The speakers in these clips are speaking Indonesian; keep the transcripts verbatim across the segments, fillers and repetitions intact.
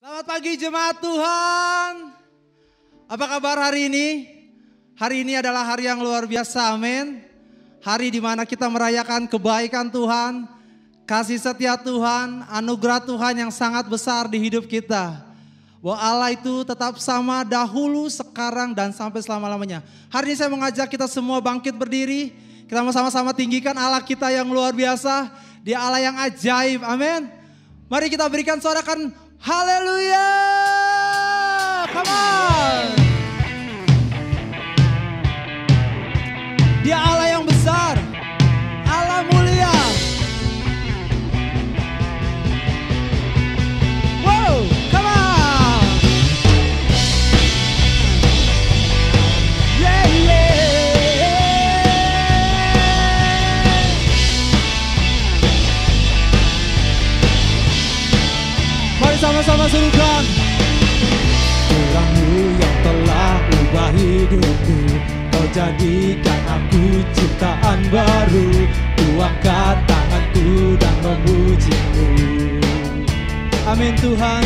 Selamat pagi jemaat Tuhan. Apa kabar hari ini? Hari ini adalah hari yang luar biasa, amin. Hari di mana kita merayakan kebaikan Tuhan, kasih setia Tuhan, anugerah Tuhan yang sangat besar di hidup kita. Bahwa Allah itu tetap sama dahulu, sekarang, dan sampai selama-lamanya. Hari ini saya mengajak kita semua bangkit berdiri. Kita mau sama-sama tinggikan Allah kita yang luar biasa. Dia Allah yang ajaib, amin. Mari kita berikan sorakan haleluya. Come on. Dia Allah yang besar, Allah mulia. Wow, come on. Yeah, yeah. Mari sama-sama serukan. Terang-Mu yang telah ubah hidupku, Kau jadikan aku ciptaan baru. Ku angkat tanganku dan memuji-Mu. Amin Tuhan.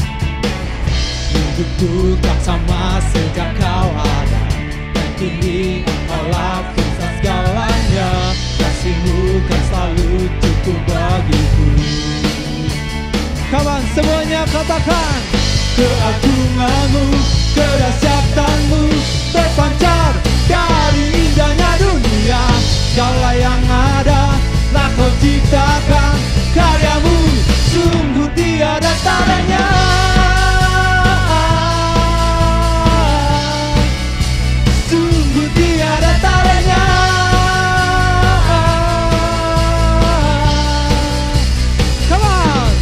Hidupku tak sama sejak Kau ada, dan kini Engkau lapuskan segalanya. Kasih-Mu kan selalu cukup bagiku. Come on, semuanya katakan. Keagungan-Mu, kedahsyatan-Mu terpancar dari indahnya dunia. Segala yang ada telah Kau ciptakan, karya-Mu sungguh tiada taranya. Sungguh tiada taranya. Come on.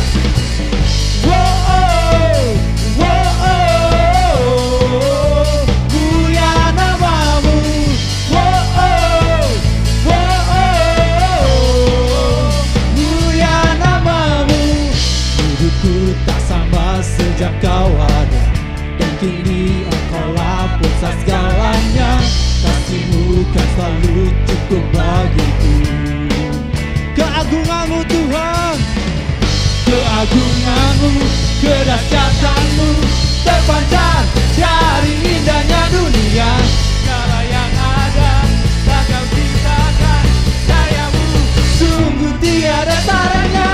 Sejak Kau ada, dan kini Engkau lapuskan segalanya. Kasih-Mu kan selalu cukup bagiku. Keagungan-Mu Tuhan, keagungan-Mu, kedahsyatan-Mu terpancar dari indahnya dunia. Segala yang ada telah Kau ciptakan, karya-Mu sungguh tiada taranya.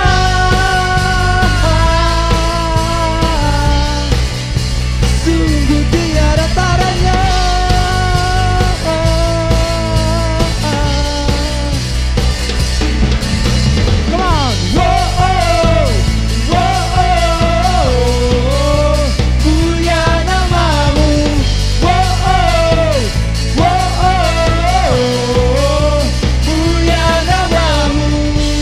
Sungguh tiada taranya. come on. Wow, oh, wow, oh, mulia nama-Mu. Wow, oh, wow, oh, mulia nama-Mu.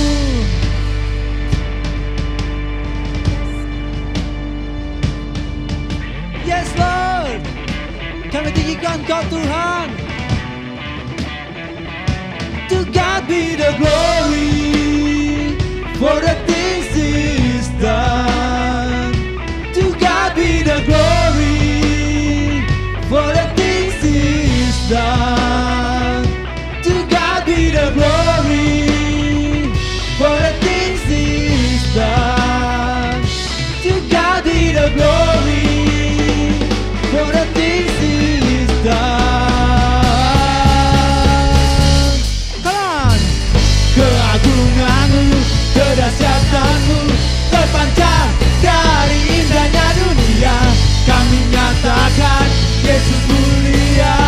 Yes Lord. Kami tinggikan Kau Tuhan. To God be the glory for the things He's done. To God be the glory for the things He's done. To God be the glory for the things He's done. To God be the glory for the things He's done. Keagungan-Mu, kedahsyatan-Mu terpancar dari indahnya dunia. Kami nyatakan Yesus mulia.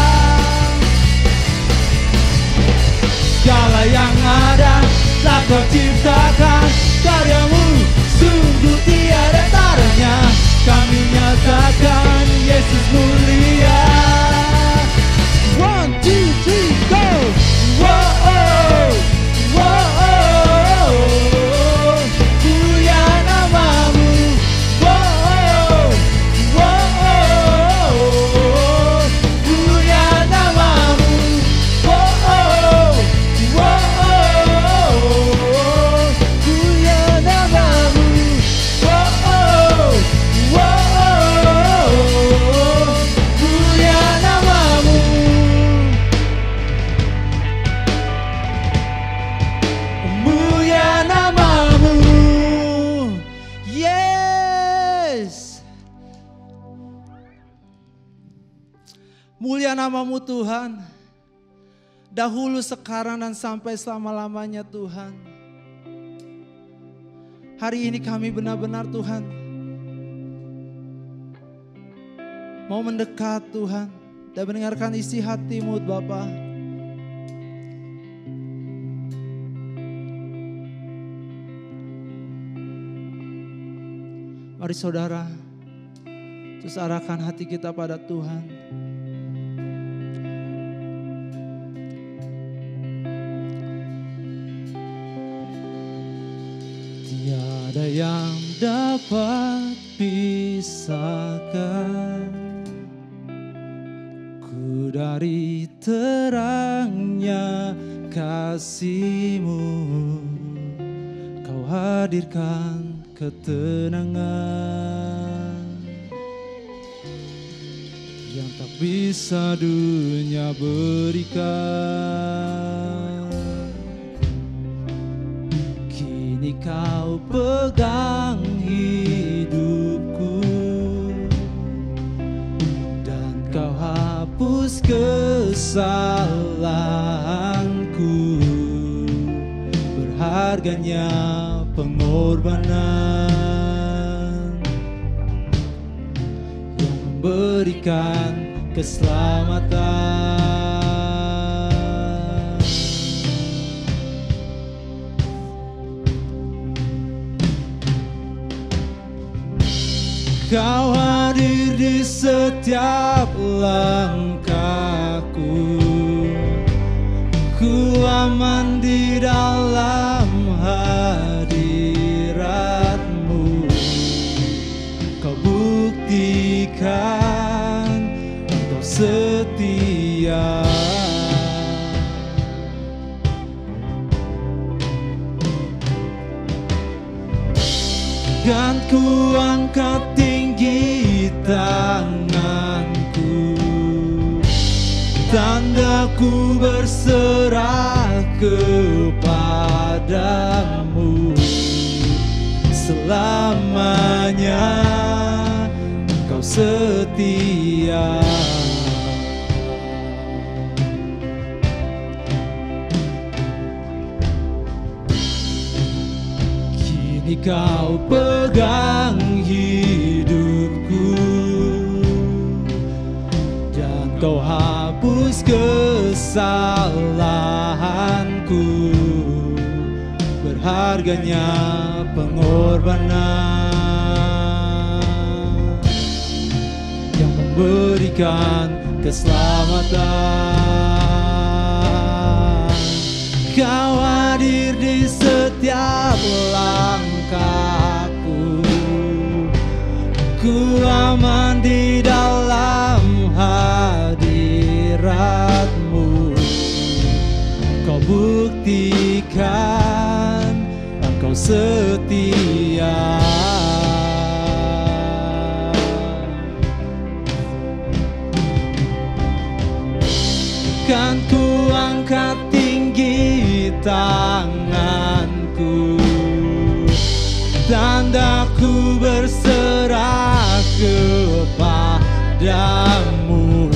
Segala yang ada telah Kau ciptakan, karya-Mu sungguh tiada taranya. Kami nyatakan Yesus mulia. One, two, three, go. Wow, oh, wow, oh, mulia nama-Mu. Wow, wow, mulia nama-Mu. Wow, wow, mulia nama-Mu. Wow, wow, Mulia nama-Mu Tuhan. Dahulu, sekarang, dan sampai selama-lamanya Tuhan. Hari ini kami benar-benar Tuhan mau mendekat Tuhan dan mendengarkan isi hati-Mu Bapa. Mari saudara, terus arahkan hati kita pada Tuhan. Tiada yang dapat pisahkan ku dari terangnya kasih-Mu. Kau hadirkan ketenangan yang tak bisa dunia berikan. Kini Kau pegang hidupku dan Kau hapus kesalahanku. Berharganya pengorbanan yang memberikan keselamatan. Kau hadir di setiap langkahku. Ku aman di dalam hadirat-Mu. Kau buktikan Kau setia. Dan ku angkat tinggi tanganku, tanda ku berserah kepadamu. Selamanya Kau setia. Kini Kau pegang hidupku dan Kau hapus kesalahanku. Berharganya pengorbanan yang memberikan keselamatan. Kau hadir di setiap langkahku. Ku aman di dalam hadirat-Mu. Kau buktikan Engkau setia. Kan ku angkat tinggi tanganku, tandaku berserah kepadamu.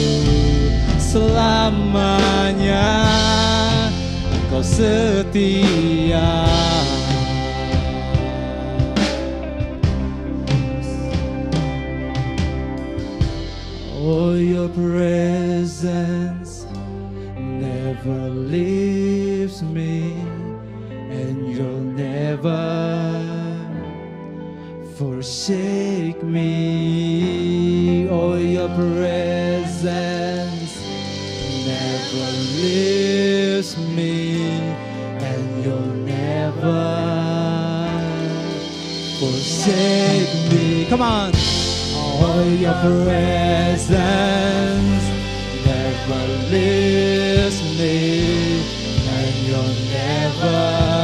Selamanya Engkau setia. Oh, your presence never leaves me, and you'll never forsake me. Oh, your presence never leaves me, and you'll never forsake me. Come on. Oh, your presence never leaves me, and you'll never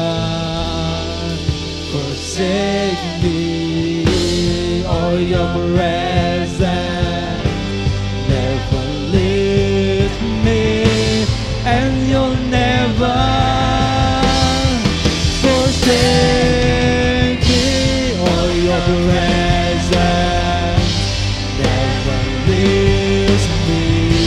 forsake me. Oh, your presence never leaves me, and you'll never forsake me. Oh, your presence never leaves me,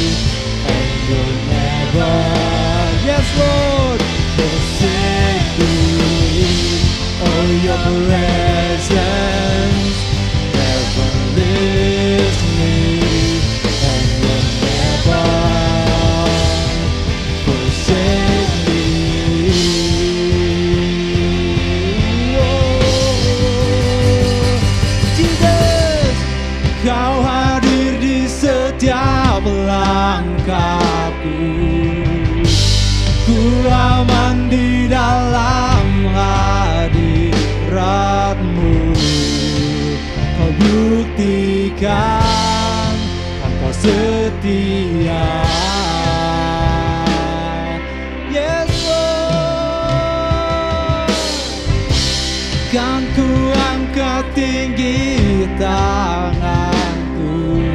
buktikan Engkau setia. Yes Lord, kan ku angkat tinggi tanganku,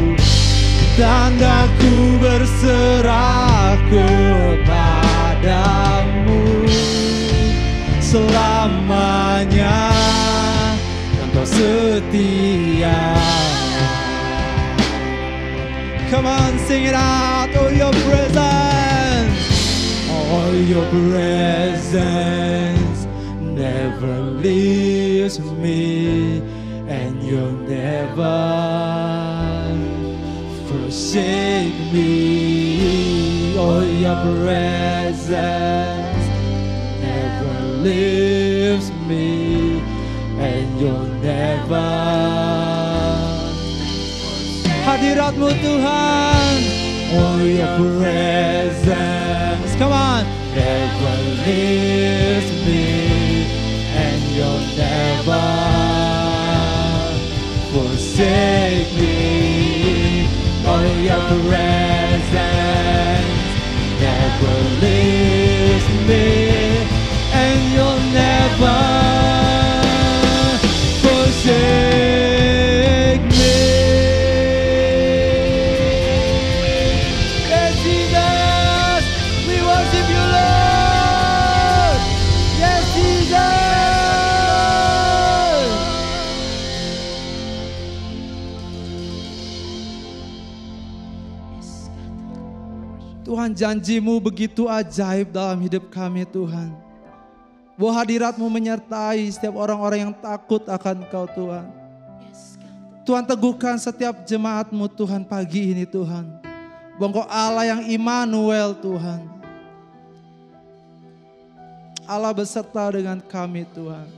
tandaku berserah kepadamu. Selamanya Engkau setia. Come on, sing it out. Oh, your presence, oh, your presence never leaves me, and you'll never forsake me. Oh, your presence never leaves me, and you'll never. Hadirat-Mu Tuhan, oh your presence, come on, never leaves me, and you'll never forsake me. Oh your presence never leaves me, and you'll never forsake me. Yes, Jesus, we worship you, Lord. Yes, Jesus. Tuhan, janji-Mu begitu ajaib dalam hidup kami, Tuhan. Bahwa hadirat-Mu menyertai setiap orang-orang yang takut akan Engkau, Tuhan. Tuhan, teguhkan setiap jemaat-Mu, Tuhan, pagi ini, Tuhan. Bahwa Engkau Allah yang Immanuel, Tuhan. Allah beserta dengan kami, Tuhan.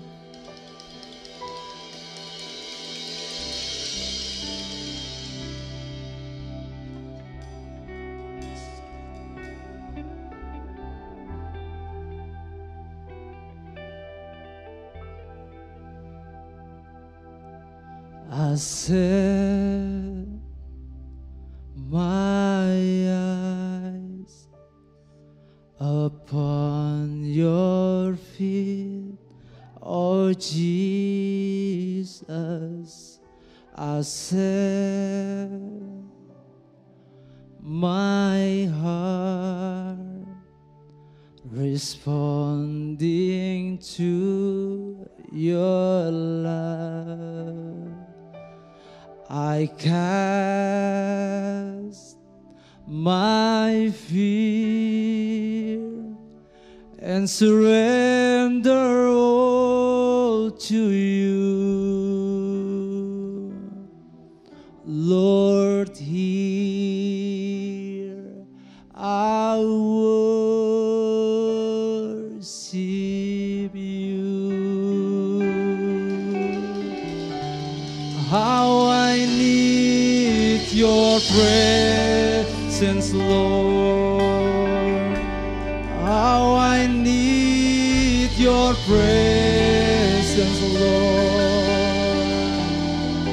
I set my eyes upon your feet, oh Jesus. I set my heart responding to your love. I cast my fear and surrender all to you. Lord, here I worship you. How I need your presence, Lord. How I need your presence, Lord.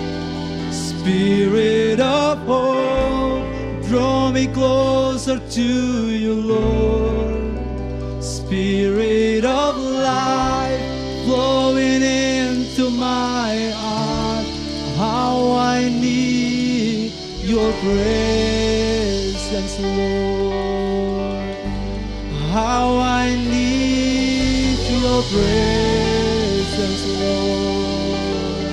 Spirit of hope, draw me closer to you, Lord. Spirit of life, flowing into my heart. How I need your presence, Lord. How I need your presence, Lord.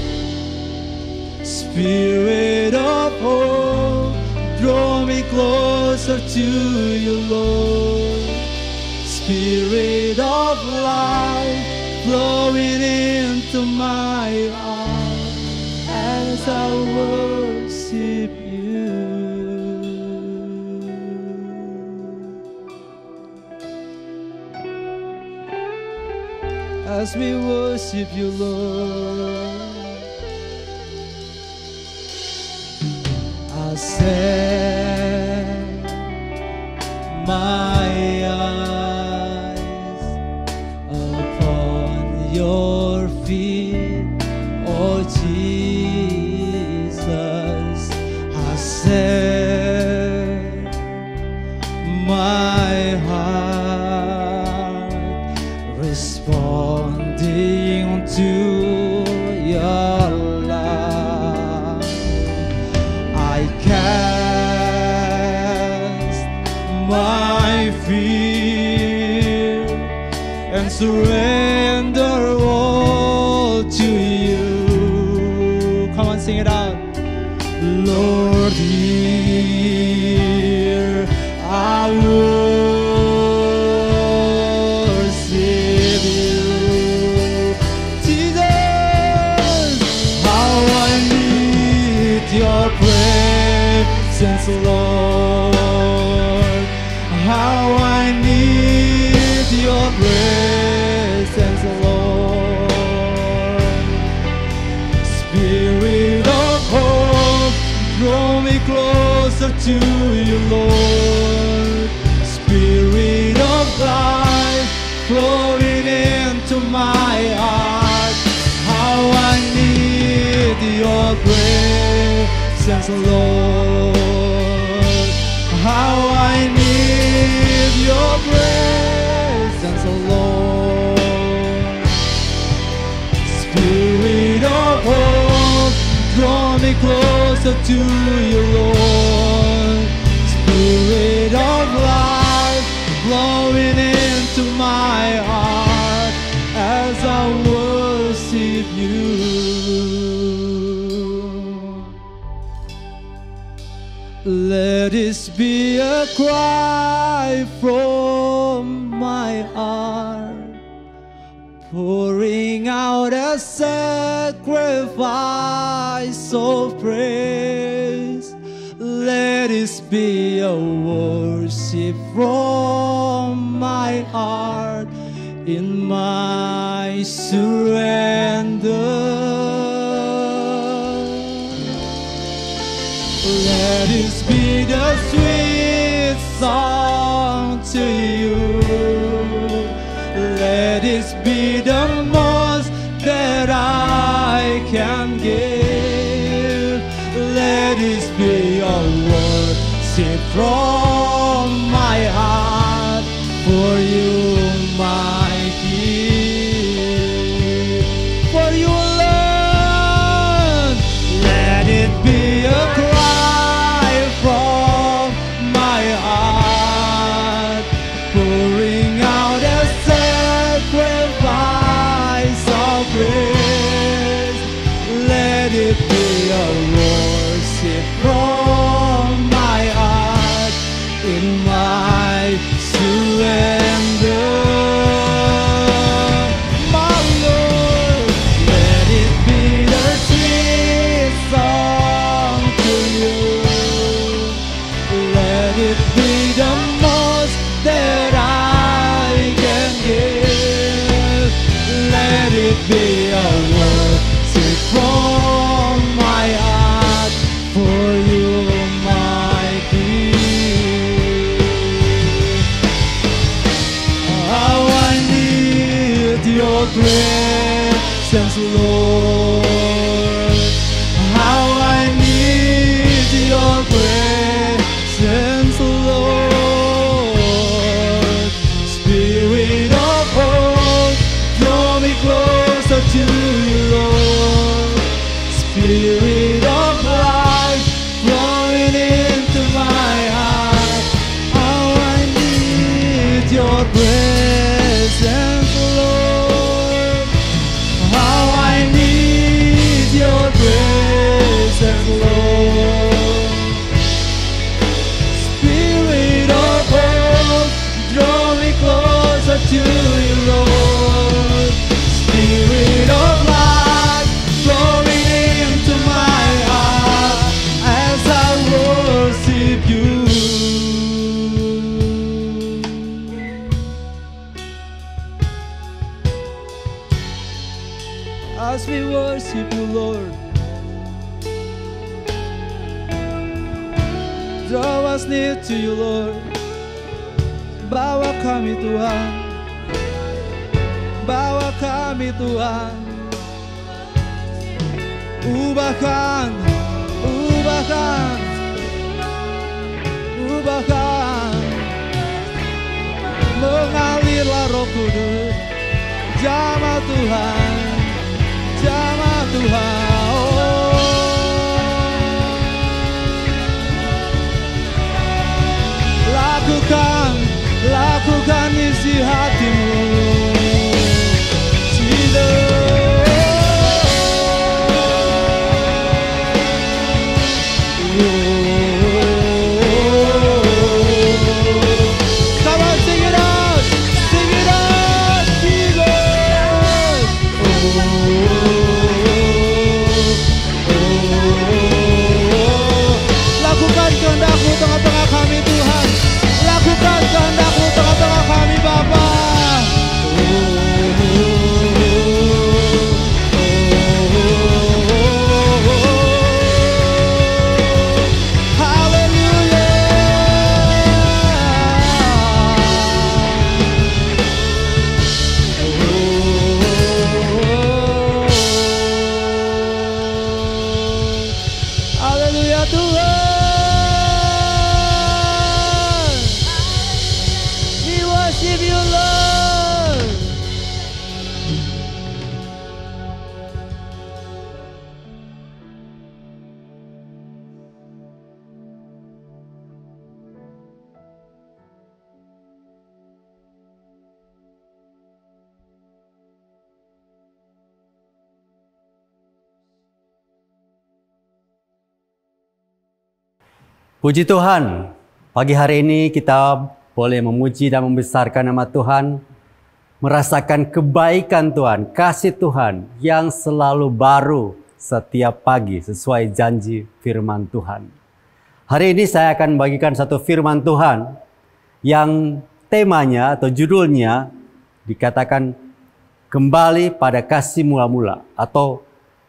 Spirit of hope, draw me closer to you, Lord. Spirit of life, flowing into my heart. As I worship you, as we worship you, Lord, I set my eyes upon your feet, oh Jesus. Jesus, I set my heart responding to your love. I cast my fear and surrender all to you. Come on, sing it out. Lord, here I worship you. Jesus, how I need your presence, Lord. How I need your presence, Lord. Spirit of hope, draw me closer to you, Lord. Spirit of life, flowing into my heart. How I need your presence, Lord. How I need your presence, Lord. Spirit of hope, draw me closer to you, Lord. Spirit of life, blowing into my heart as I worship you. Let this be a cry from my heart, pouring out a sacrifice of praise. Let this be a worship from my heart in my surrender. Let this be the sweet song to you. Let this be the most that I can give. Let this be a worship from my heart for you, my King. For you alone. Let it be a cry from my heart, pouring out a sacrifice of praise. Let it be a worship from my heart in my surrender. My Lord, let it be the sweet song to you. Let it be the most that I can give. Let it be a worship from my heart for you, my King. How I need your presence, Lord. How I need your presence, Lord. Spirit of hope, draw me closer to you, Lord. Spirit of life, flowing into my heart. How I need your presence, Lord. How I need your presence, Lord. Spirit of hope, draw me closer to you, Lord. Spirit of life, flowing into my heart as I worship you. As we worship you, Lord, draw us near to you, Lord. Bawa kami Tuhan, bawa kami Tuhan. ubahkan, ubahkan, ubahkan. Mengalirlah Roh Kudus, jamah Tuhan, jamah Tuhan. Oh. Lakukan, lakukan isi hatimu. Puji Tuhan, pagi hari ini kita boleh memuji dan membesarkan nama Tuhan, merasakan kebaikan Tuhan, kasih Tuhan yang selalu baru setiap pagi sesuai janji firman Tuhan. Hari ini saya akan bagikan satu firman Tuhan yang temanya atau judulnya dikatakan kembali pada kasih mula-mula atau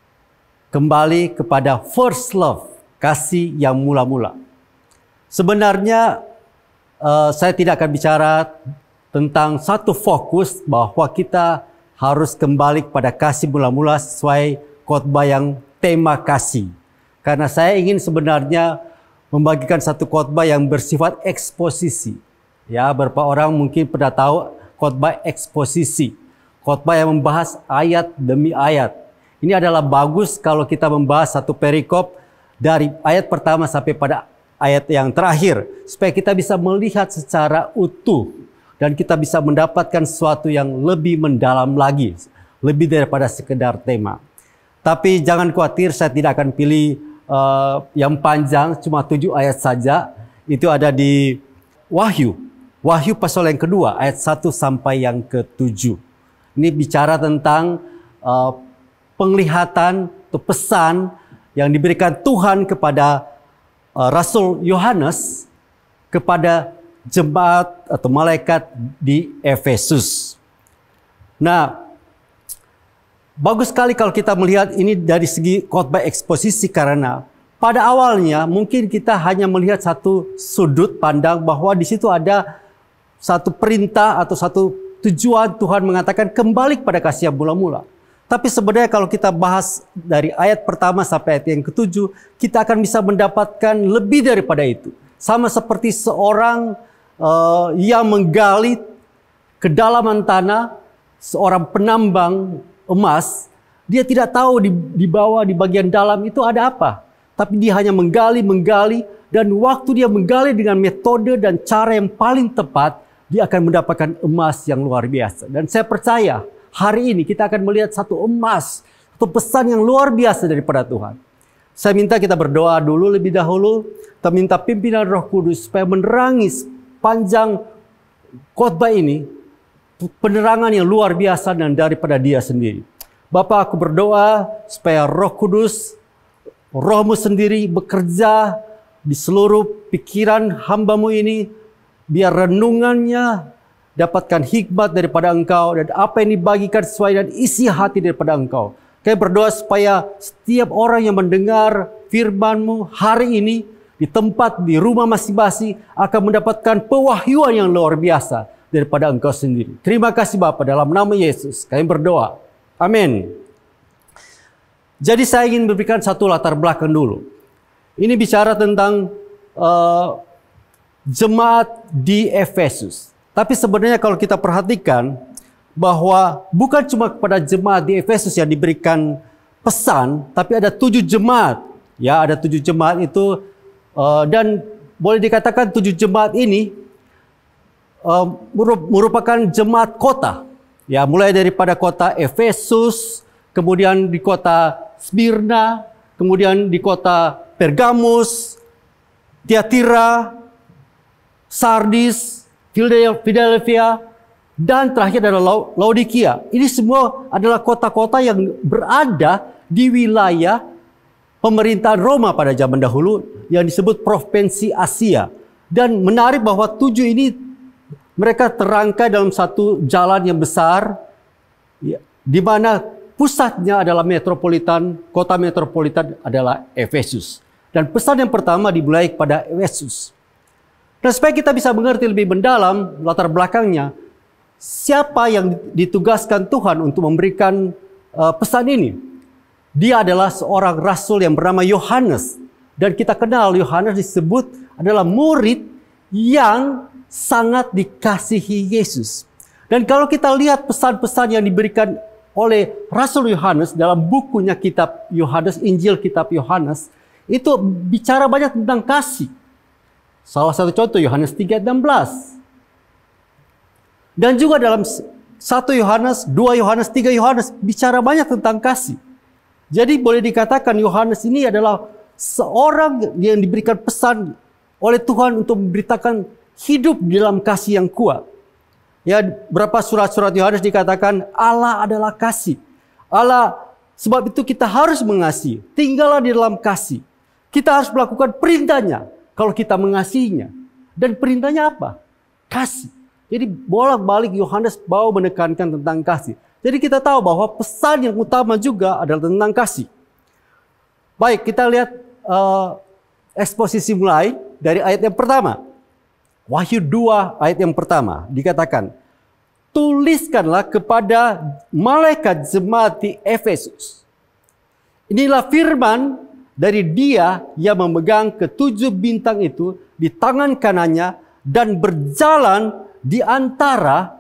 kembali kepada first love, kasih yang mula-mula. Sebenarnya uh, saya tidak akan bicara tentang satu fokus bahwa kita harus kembali kepada kasih mula-mula sesuai khotbah yang tema kasih. Karena saya ingin sebenarnya membagikan satu khotbah yang bersifat eksposisi. Ya, beberapa orang mungkin pernah tahu khotbah eksposisi. Khotbah yang membahas ayat demi ayat. Ini adalah bagus kalau kita membahas satu perikop dari ayat pertama sampai pada ayat yang terakhir, supaya kita bisa melihat secara utuh dan kita bisa mendapatkan sesuatu yang lebih mendalam lagi, lebih daripada sekedar tema. Tapi jangan khawatir, saya tidak akan pilih uh, yang panjang, cuma tujuh ayat saja. Itu ada di Wahyu, Wahyu pasal yang kedua, ayat satu sampai yang ketujuh. Ini bicara tentang uh, penglihatan atau pesan yang diberikan Tuhan kepada Uh, Rasul Yohanes kepada jemaat atau malaikat di Efesus. Nah, bagus sekali kalau kita melihat ini dari segi khotbah eksposisi, karena pada awalnya mungkin kita hanya melihat satu sudut pandang bahwa di situ ada satu perintah atau satu tujuan Tuhan mengatakan kembali kepada kasih yang mula-mula. Tapi sebenarnya kalau kita bahas dari ayat pertama sampai ayat yang ketujuh, kita akan bisa mendapatkan lebih daripada itu. Sama seperti seorang uh, yang menggali kedalaman tanah, seorang penambang emas, dia tidak tahu di, di bawah, di bagian dalam itu ada apa. Tapi dia hanya menggali, menggali, dan waktu dia menggali dengan metode dan cara yang paling tepat, dia akan mendapatkan emas yang luar biasa. Dan saya percaya, hari ini kita akan melihat satu emas, satu pesan yang luar biasa daripada Tuhan. Saya minta kita berdoa dulu lebih dahulu. Kita minta pimpinan Roh Kudus supaya menerangi panjang khotbah ini, penerangan yang luar biasa dan daripada Dia sendiri. Bapa, aku berdoa supaya Roh Kudus, Roh-Mu sendiri bekerja di seluruh pikiran hamba-Mu ini, biar renungannya dapatkan hikmat daripada Engkau, dan apa yang dibagikan sesuai dan isi hati daripada Engkau. Kami berdoa supaya setiap orang yang mendengar firman-Mu hari ini di tempat, di rumah masing-masing akan mendapatkan pewahyuan yang luar biasa daripada Engkau sendiri. Terima kasih Bapa, dalam nama Yesus kami berdoa. Amin. Jadi saya ingin memberikan satu latar belakang dulu. Ini bicara tentang uh, jemaat di Efesus. Tapi sebenarnya kalau kita perhatikan bahwa bukan cuma kepada jemaat di Efesus yang diberikan pesan, tapi ada tujuh jemaat. Ya, ada tujuh jemaat itu uh, dan boleh dikatakan tujuh jemaat ini uh, merupakan jemaat kota. Ya, mulai daripada kota Efesus, kemudian di kota Smyrna, kemudian di kota Pergamus, Tiatira, Sardis, Philadelphia, dan terakhir adalah Laodikia. Ini semua adalah kota-kota yang berada di wilayah pemerintahan Roma pada zaman dahulu yang disebut provinsi Asia. Dan menarik bahwa tujuh ini mereka terangkai dalam satu jalan yang besar, ya, di mana pusatnya adalah metropolitan, kota metropolitan adalah Efesus. Dan pesan yang pertama dimulai kepada Efesus. Dan supaya kita bisa mengerti lebih mendalam latar belakangnya, siapa yang ditugaskan Tuhan untuk memberikan uh, pesan ini? Dia adalah seorang rasul yang bernama Yohanes. Dan kita kenal Yohanes disebut adalah murid yang sangat dikasihi Yesus. Dan kalau kita lihat pesan-pesan yang diberikan oleh Rasul Yohanes dalam bukunya kitab Yohanes, Injil kitab Yohanes, itu bicara banyak tentang kasih. Salah satu contoh Yohanes tiga ayat enam belas. Dan juga dalam satu Yohanes, dua Yohanes, tiga Yohanes bicara banyak tentang kasih. Jadi boleh dikatakan Yohanes ini adalah seorang yang diberikan pesan oleh Tuhan untuk memberitakan hidup di dalam kasih yang kuat. Ya, berapa surat-surat Yohanes dikatakan Allah adalah kasih. Allah, sebab itu kita harus mengasihi. Tinggallah di dalam kasih. Kita harus melakukan perintahnya kalau kita mengasihinya. Dan perintahnya apa? Kasih. Jadi bolak-balik Yohanes mau menekankan tentang kasih. Jadi kita tahu bahwa pesan yang utama juga adalah tentang kasih. Baik, kita lihat uh, eksposisi mulai dari ayat yang pertama. Wahyu dua ayat yang pertama dikatakan, tuliskanlah kepada malaikat jemaat di Efesus. Inilah firman dari Dia yang memegang ketujuh bintang itu di tangan kanannya dan berjalan di antara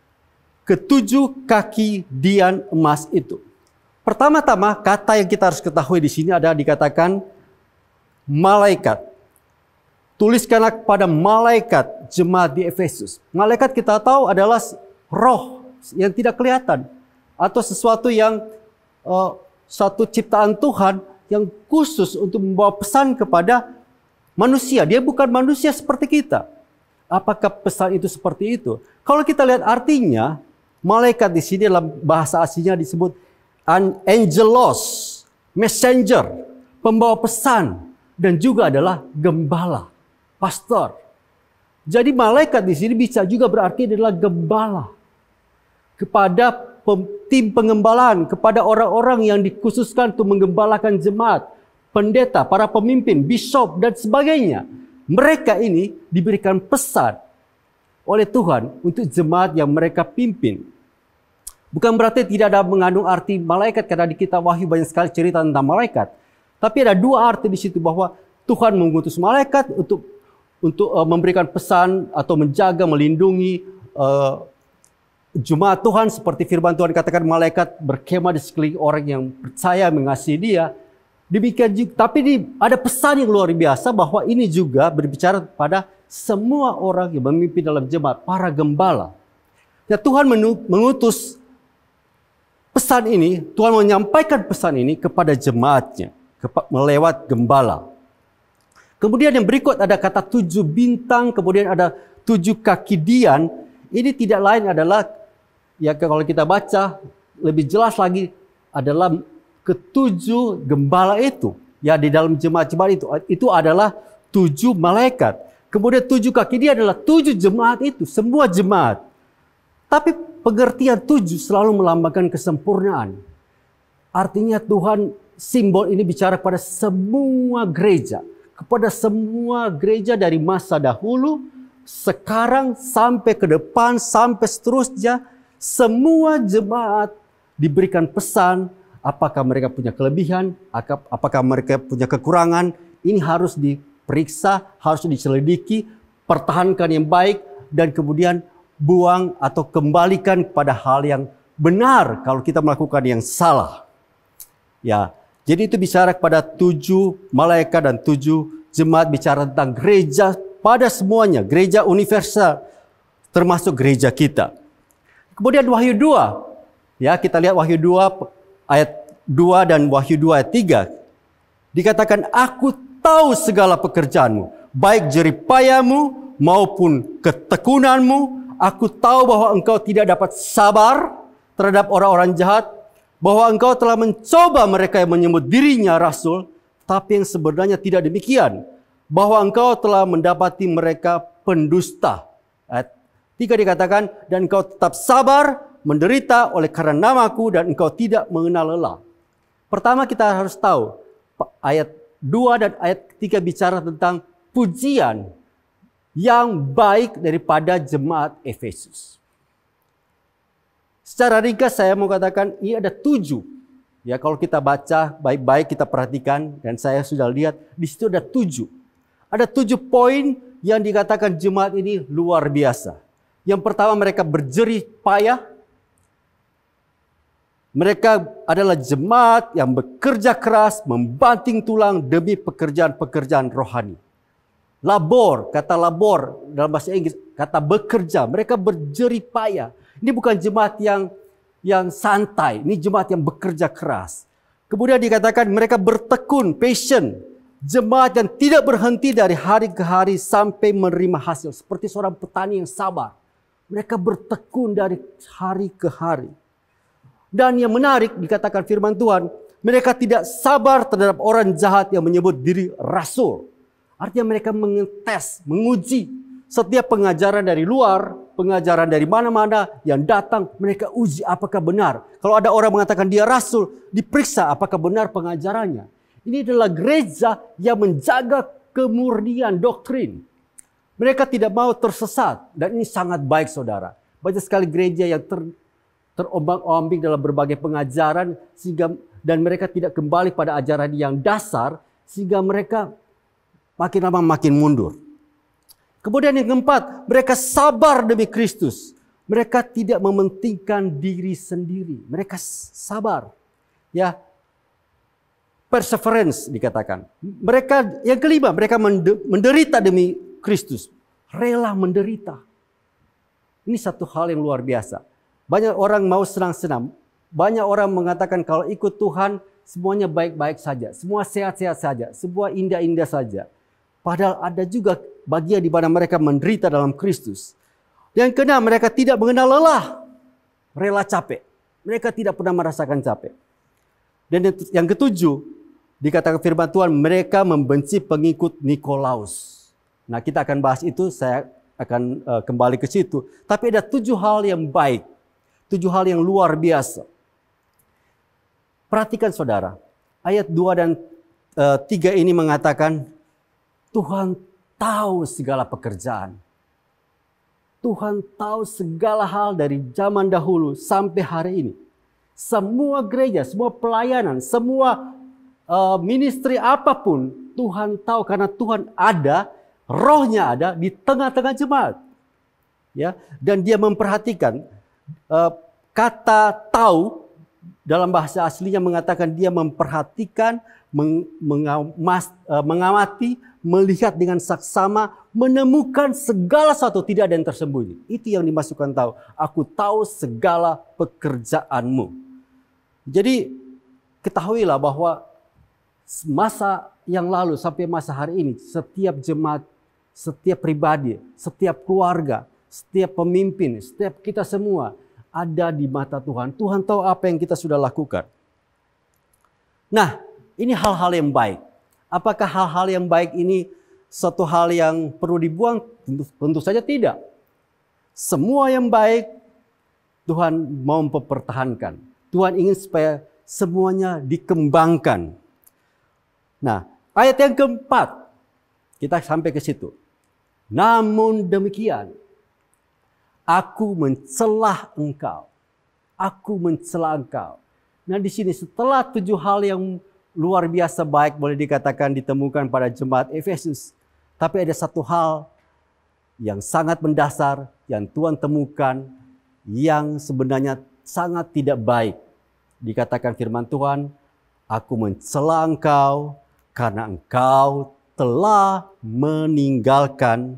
ketujuh kaki dian emas itu. Pertama-tama kata yang kita harus ketahui di sini adalah dikatakan malaikat. Tuliskanlah kepada malaikat jemaat di Efesus. Malaikat kita tahu adalah roh yang tidak kelihatan atau sesuatu yang uh, satu ciptaan Tuhan yang khusus untuk membawa pesan kepada manusia. Dia bukan manusia seperti kita. Apakah pesan itu seperti itu? Kalau kita lihat artinya, malaikat di sini dalam bahasa aslinya disebut angelos, messenger, pembawa pesan, dan juga adalah gembala, pastor. Jadi malaikat di sini bisa juga berarti adalah gembala kepada tim pengembalaan, kepada orang-orang yang dikhususkan untuk menggembalakan jemaat, pendeta, para pemimpin, bishop, dan sebagainya. Mereka ini diberikan pesan oleh Tuhan untuk jemaat yang mereka pimpin. Bukan berarti tidak ada mengandung arti malaikat, karena di kitab Wahyu banyak sekali cerita tentang malaikat. Tapi ada dua arti di situ, bahwa Tuhan mengutus malaikat untuk untuk uh, memberikan pesan atau menjaga, melindungi uh, jemaat Tuhan, seperti firman Tuhan katakan malaikat berkemah di sekeliling orang yang percaya mengasihi Dia. Demikian juga, tapi di, ada pesan yang luar biasa bahwa ini juga berbicara pada semua orang yang memimpin dalam jemaat, para gembala. Ya, Tuhan mengutus pesan ini, Tuhan menyampaikan pesan ini kepada jemaatnya melewat gembala. Kemudian yang berikut ada kata tujuh bintang, kemudian ada tujuh kaki dian. Ini tidak lain adalah, ya kalau kita baca lebih jelas lagi, adalah ketujuh gembala itu. Ya, di dalam jemaat-jemaat itu, itu adalah tujuh malaikat. Kemudian tujuh kaki dia adalah tujuh jemaat itu, semua jemaat. Tapi pengertian tujuh selalu melambangkan kesempurnaan. Artinya Tuhan, simbol ini bicara kepada semua gereja. Kepada semua gereja dari masa dahulu, sekarang sampai ke depan, sampai seterusnya. Semua jemaat diberikan pesan apakah mereka punya kelebihan, apakah mereka punya kekurangan. Ini harus diperiksa, harus diselidiki, pertahankan yang baik, dan kemudian buang atau kembalikan kepada hal yang benar kalau kita melakukan yang salah. Ya, jadi itu bicara kepada tujuh malaikat dan tujuh jemaat, bicara tentang gereja pada semuanya, gereja universal, termasuk gereja kita. Kemudian Wahyu dua, ya kita lihat Wahyu dua ayat dua dan Wahyu dua ayat tiga. Dikatakan, aku tahu segala pekerjaanmu, baik jeripayamu maupun ketekunanmu. Aku tahu bahwa engkau tidak dapat sabar terhadap orang-orang jahat, bahwa engkau telah mencoba mereka yang menyebut dirinya rasul, tapi yang sebenarnya tidak demikian, bahwa engkau telah mendapati mereka pendusta. Ayat tiga dikatakan, dan engkau tetap sabar, menderita oleh karena namaku, dan engkau tidak mengenal lelah. Pertama kita harus tahu, ayat dua dan ayat tiga bicara tentang pujian yang baik daripada jemaat Efesus. Secara ringkas saya mau katakan ini ada tujuh. Ya, kalau kita baca baik-baik, kita perhatikan, dan saya sudah lihat di situ ada tujuh. Ada tujuh poin yang dikatakan jemaat ini luar biasa. Yang pertama, mereka berjerih payah. Mereka adalah jemaat yang bekerja keras, membanting tulang demi pekerjaan-pekerjaan rohani. Labor, kata labor dalam bahasa Inggris, kata bekerja. Mereka berjerih payah. Ini bukan jemaat yang yang santai, ini jemaat yang bekerja keras. Kemudian dikatakan mereka bertekun, passion. Jemaat yang tidak berhenti dari hari ke hari sampai menerima hasil. Seperti seorang petani yang sabar. Mereka bertekun dari hari ke hari. Dan yang menarik dikatakan firman Tuhan, mereka tidak sabar terhadap orang jahat yang menyebut diri rasul. Artinya mereka mengetes, menguji setiap pengajaran dari luar, pengajaran dari mana-mana yang datang, mereka uji apakah benar. Kalau ada orang mengatakan dia rasul, diperiksa apakah benar pengajarannya. Ini adalah gereja yang menjaga kemurnian doktrin. Mereka tidak mau tersesat, dan ini sangat baik saudara. Banyak sekali gereja yang ter, terombang-ambing dalam berbagai pengajaran, sehingga dan mereka tidak kembali pada ajaran yang dasar, sehingga mereka makin lama makin mundur. Kemudian yang keempat, mereka sabar demi Kristus. Mereka tidak mementingkan diri sendiri. Mereka sabar. Ya, perseverance dikatakan. Mereka yang kelima, mereka menderita demi Kristus. Rela menderita. Ini satu hal yang luar biasa. Banyak orang mau senang-senang. Banyak orang mengatakan kalau ikut Tuhan semuanya baik-baik saja. Semua sehat-sehat saja. Semua indah-indah saja. Padahal ada juga bagian di mana mereka menderita dalam Kristus. Yang keenam, mereka tidak mengenal lelah. Rela capek. Mereka tidak pernah merasakan capek. Dan yang ketujuh, dikatakan firman Tuhan, mereka membenci pengikut Nikolaus. Nah, kita akan bahas itu, saya akan uh, kembali ke situ. Tapi ada tujuh hal yang baik. Tujuh hal yang luar biasa. Perhatikan saudara, ayat dua dan uh, tiga ini mengatakan, Tuhan tahu segala pekerjaan. Tuhan tahu segala hal dari zaman dahulu sampai hari ini. Semua gereja, semua pelayanan, semua uh, ministry apapun, Tuhan tahu karena Tuhan ada, rohnya ada di tengah-tengah jemaat. Ya, dan dia memperhatikan. Uh, kata tahu dalam bahasa aslinya mengatakan dia memperhatikan, meng, mengamas, uh, mengamati, melihat dengan saksama, menemukan segala sesuatu, tidak ada yang tersembunyi. Itu yang dimasukkan tahu. Aku tahu segala pekerjaanmu. Jadi ketahuilah bahwa masa yang lalu sampai masa hari ini, setiap jemaat, setiap pribadi, setiap keluarga, setiap pemimpin, setiap kita semua ada di mata Tuhan. Tuhan tahu apa yang kita sudah lakukan. Nah, ini hal-hal yang baik. Apakah hal-hal yang baik ini suatu hal yang perlu dibuang? Tentu, tentu saja tidak. Semua yang baik Tuhan mau mempertahankan. Tuhan ingin supaya semuanya dikembangkan. Nah, ayat yang keempat, kita sampai ke situ. Namun demikian, aku mencelah engkau. Aku mencela engkau. Nah di sini setelah tujuh hal yang luar biasa baik boleh dikatakan ditemukan pada jemaat Efesus. Tapi ada satu hal yang sangat mendasar yang Tuhan temukan yang sebenarnya sangat tidak baik. Dikatakan firman Tuhan, aku mencela engkau karena engkau telah meninggalkan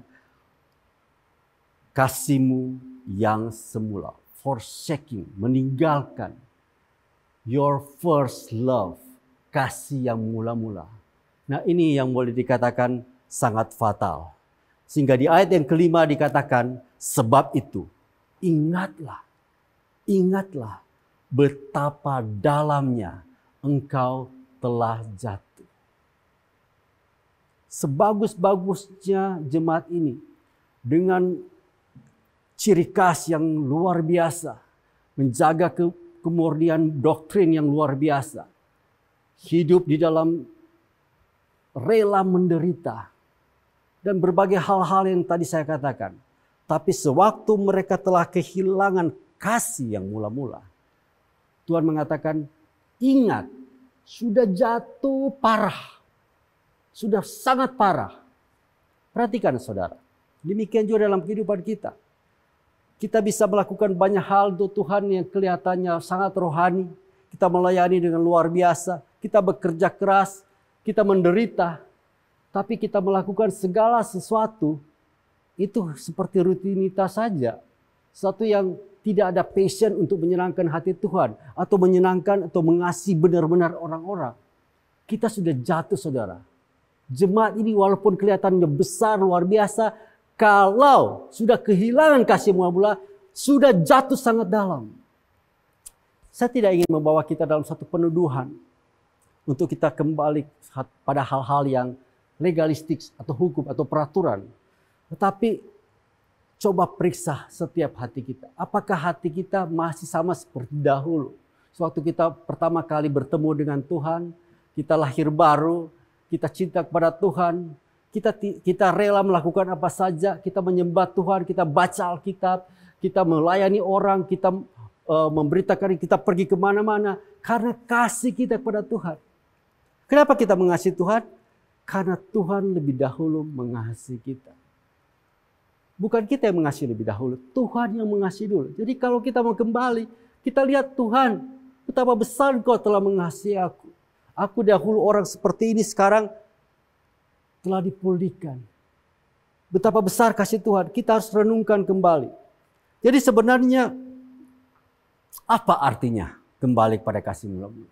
kasihmu yang semula. Forsaking, meninggalkan your first love, kasih yang mula-mula. Nah ini yang boleh dikatakan sangat fatal. Sehingga di ayat yang kelima dikatakan, sebab itu ingatlah, ingatlah betapa dalamnya engkau telah jatuh. Sebagus-bagusnya jemaat ini dengan ciri khas yang luar biasa, menjaga ke, kemurnian doktrin yang luar biasa, hidup di dalam rela menderita, dan berbagai hal-hal yang tadi saya katakan. Tapi sewaktu mereka telah kehilangan kasih yang mula-mula, Tuhan mengatakan, ingat, sudah jatuh parah. Sudah sangat parah. Perhatikan saudara. Demikian juga dalam kehidupan kita. Kita bisa melakukan banyak hal untuk Tuhan yang kelihatannya sangat rohani. Kita melayani dengan luar biasa. Kita bekerja keras. Kita menderita. Tapi kita melakukan segala sesuatu. Itu seperti rutinitas saja. Sesuatu yang tidak ada passion untuk menyenangkan hati Tuhan. Atau menyenangkan atau mengasihi benar-benar orang-orang. Kita sudah jatuh saudara. Jemaat ini walaupun kelihatannya besar, luar biasa, kalau sudah kehilangan kasih mula-mula, sudah jatuh sangat dalam. Saya tidak ingin membawa kita dalam satu penuduhan untuk kita kembali pada hal-hal yang legalistik atau hukum atau peraturan. Tetapi coba periksa setiap hati kita. Apakah hati kita masih sama seperti dahulu? Sewaktu kita pertama kali bertemu dengan Tuhan, kita lahir baru, kita cinta kepada Tuhan, kita kita rela melakukan apa saja, kita menyembah Tuhan, kita baca Alkitab, kita melayani orang, kita uh, memberitakan, kita pergi kemana-mana karena kasih kita kepada Tuhan. Kenapa kita mengasihi Tuhan? Karena Tuhan lebih dahulu mengasihi kita. Bukan kita yang mengasihi lebih dahulu, Tuhan yang mengasihi dulu. Jadi kalau kita mau kembali, kita lihat Tuhan, betapa besar Engkau telah mengasihi aku. Aku dahulu orang seperti ini, sekarang telah dipulihkan. Betapa besar kasih Tuhan, kita harus renungkan kembali. Jadi sebenarnya apa artinya kembali kepada kasih mula-mula?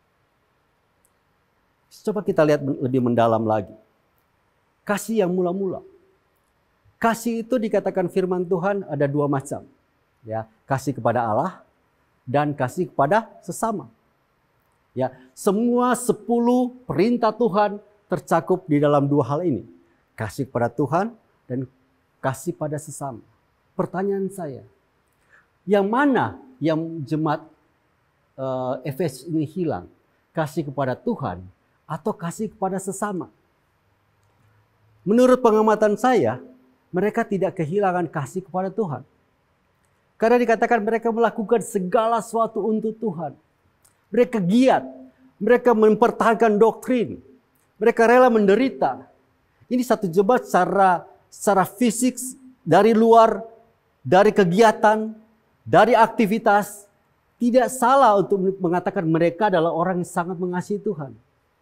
Coba kita lihat lebih mendalam lagi. Kasih yang mula-mula. Kasih itu dikatakan firman Tuhan ada dua macam. Ya, kasih kepada Allah dan kasih kepada sesama. Ya, semua sepuluh perintah Tuhan tercakup di dalam dua hal ini. Kasih kepada Tuhan dan kasih pada sesama. Pertanyaan saya, yang mana yang jemaat uh, Efesus ini hilang? Kasih kepada Tuhan atau kasih kepada sesama? Menurut pengamatan saya, mereka tidak kehilangan kasih kepada Tuhan. Karena dikatakan mereka melakukan segala sesuatu untuk Tuhan. Mereka giat, mereka mempertahankan doktrin, mereka rela menderita. Ini satu jemaat secara, secara fisik, dari luar, dari kegiatan, dari aktivitas. Tidak salah untuk mengatakan mereka adalah orang yang sangat mengasihi Tuhan.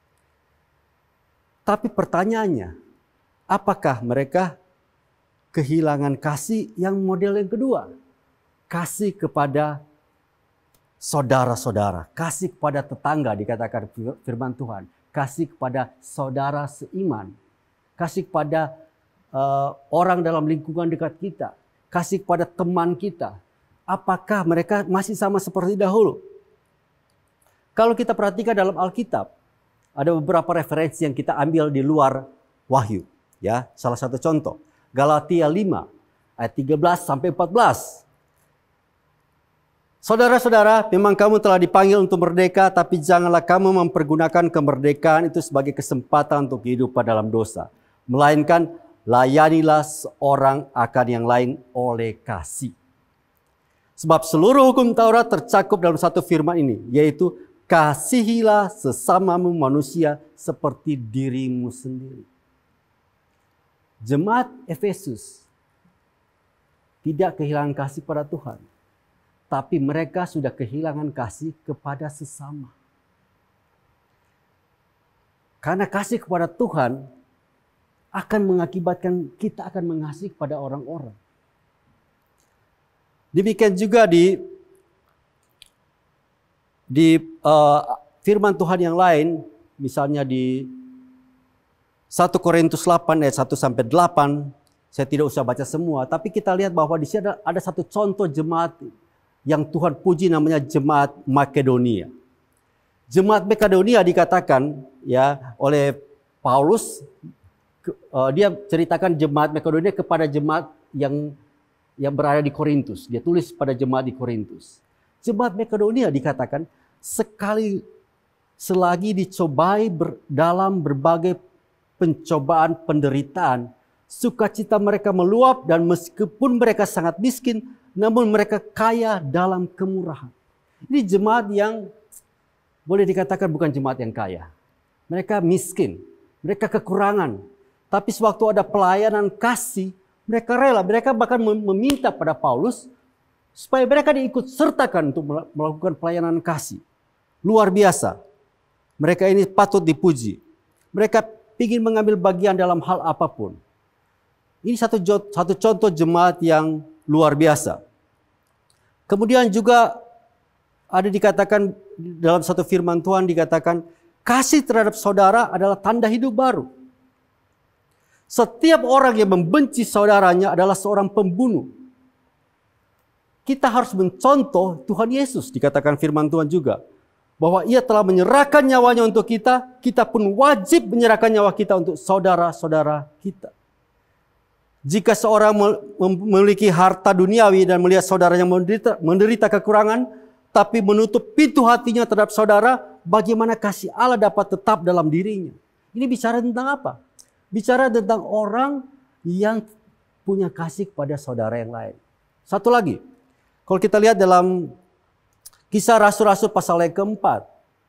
Tapi pertanyaannya, apakah mereka kehilangan kasih yang model yang kedua? Kasih kepada saudara-saudara, kasih kepada tetangga, dikatakan firman Tuhan, kasih kepada saudara seiman, kasih kepada uh, orang dalam lingkungan dekat kita, kasih kepada teman kita. Apakah mereka masih sama seperti dahulu? Kalau kita perhatikan dalam Alkitab, ada beberapa referensi yang kita ambil di luar Wahyu. Ya, salah satu contoh, Galatia lima ayat tiga belas sampai empat belas. Saudara-saudara, memang kamu telah dipanggil untuk merdeka, tapi janganlah kamu mempergunakan kemerdekaan itu sebagai kesempatan untuk hidup dalam dosa. Melainkan, layanilah seorang akan yang lain oleh kasih. Sebab seluruh hukum Taurat tercakup dalam satu firman ini, yaitu kasihilah sesamamu manusia seperti dirimu sendiri. Jemaat Efesus tidak kehilangan kasih pada Tuhan, tapi mereka sudah kehilangan kasih kepada sesama. Karena kasih kepada Tuhan akan mengakibatkan kita akan mengasihi kepada orang-orang. Demikian juga di di uh, firman Tuhan yang lain, misalnya di satu Korintus delapan ayat satu sampai delapan, saya tidak usah baca semua, tapi kita lihat bahwa di sini ada, ada satu contoh jemaat yang Tuhan puji, namanya jemaat Makedonia. Jemaat Makedonia dikatakan ya oleh Paulus, uh, dia ceritakan jemaat Makedonia kepada jemaat yang yang berada di Korintus. Dia tulis pada jemaat di Korintus. Jemaat Makedonia dikatakan sekali selagi dicobai ber, dalam berbagai pencobaan penderitaan, sukacita mereka meluap, dan meskipun mereka sangat miskin, namun mereka kaya dalam kemurahan. Ini jemaat yang boleh dikatakan bukan jemaat yang kaya. Mereka miskin, mereka kekurangan. Tapi sewaktu ada pelayanan kasih, mereka rela, mereka bahkan meminta pada Paulus supaya mereka diikut sertakan untuk melakukan pelayanan kasih. Luar biasa. Mereka ini patut dipuji. Mereka ingin mengambil bagian dalam hal apapun. Ini satu, satu contoh jemaat yang luar biasa. Kemudian juga ada dikatakan dalam satu firman Tuhan, dikatakan kasih terhadap saudara adalah tanda hidup baru. Setiap orang yang membenci saudaranya adalah seorang pembunuh. Kita harus mencontoh Tuhan Yesus, dikatakan firman Tuhan juga, bahwa ia telah menyerahkan nyawanya untuk kita, kita pun wajib menyerahkan nyawa kita untuk saudara-saudara kita. Jika seorang memiliki harta duniawi dan melihat saudaranya menderita, menderita kekurangan, tapi menutup pintu hatinya terhadap saudara, bagaimana kasih Allah dapat tetap dalam dirinya? Ini bicara tentang apa? Bicara tentang orang yang punya kasih kepada saudara yang lain. Satu lagi, kalau kita lihat dalam Kisah Rasul-Rasul pasal yang keempat,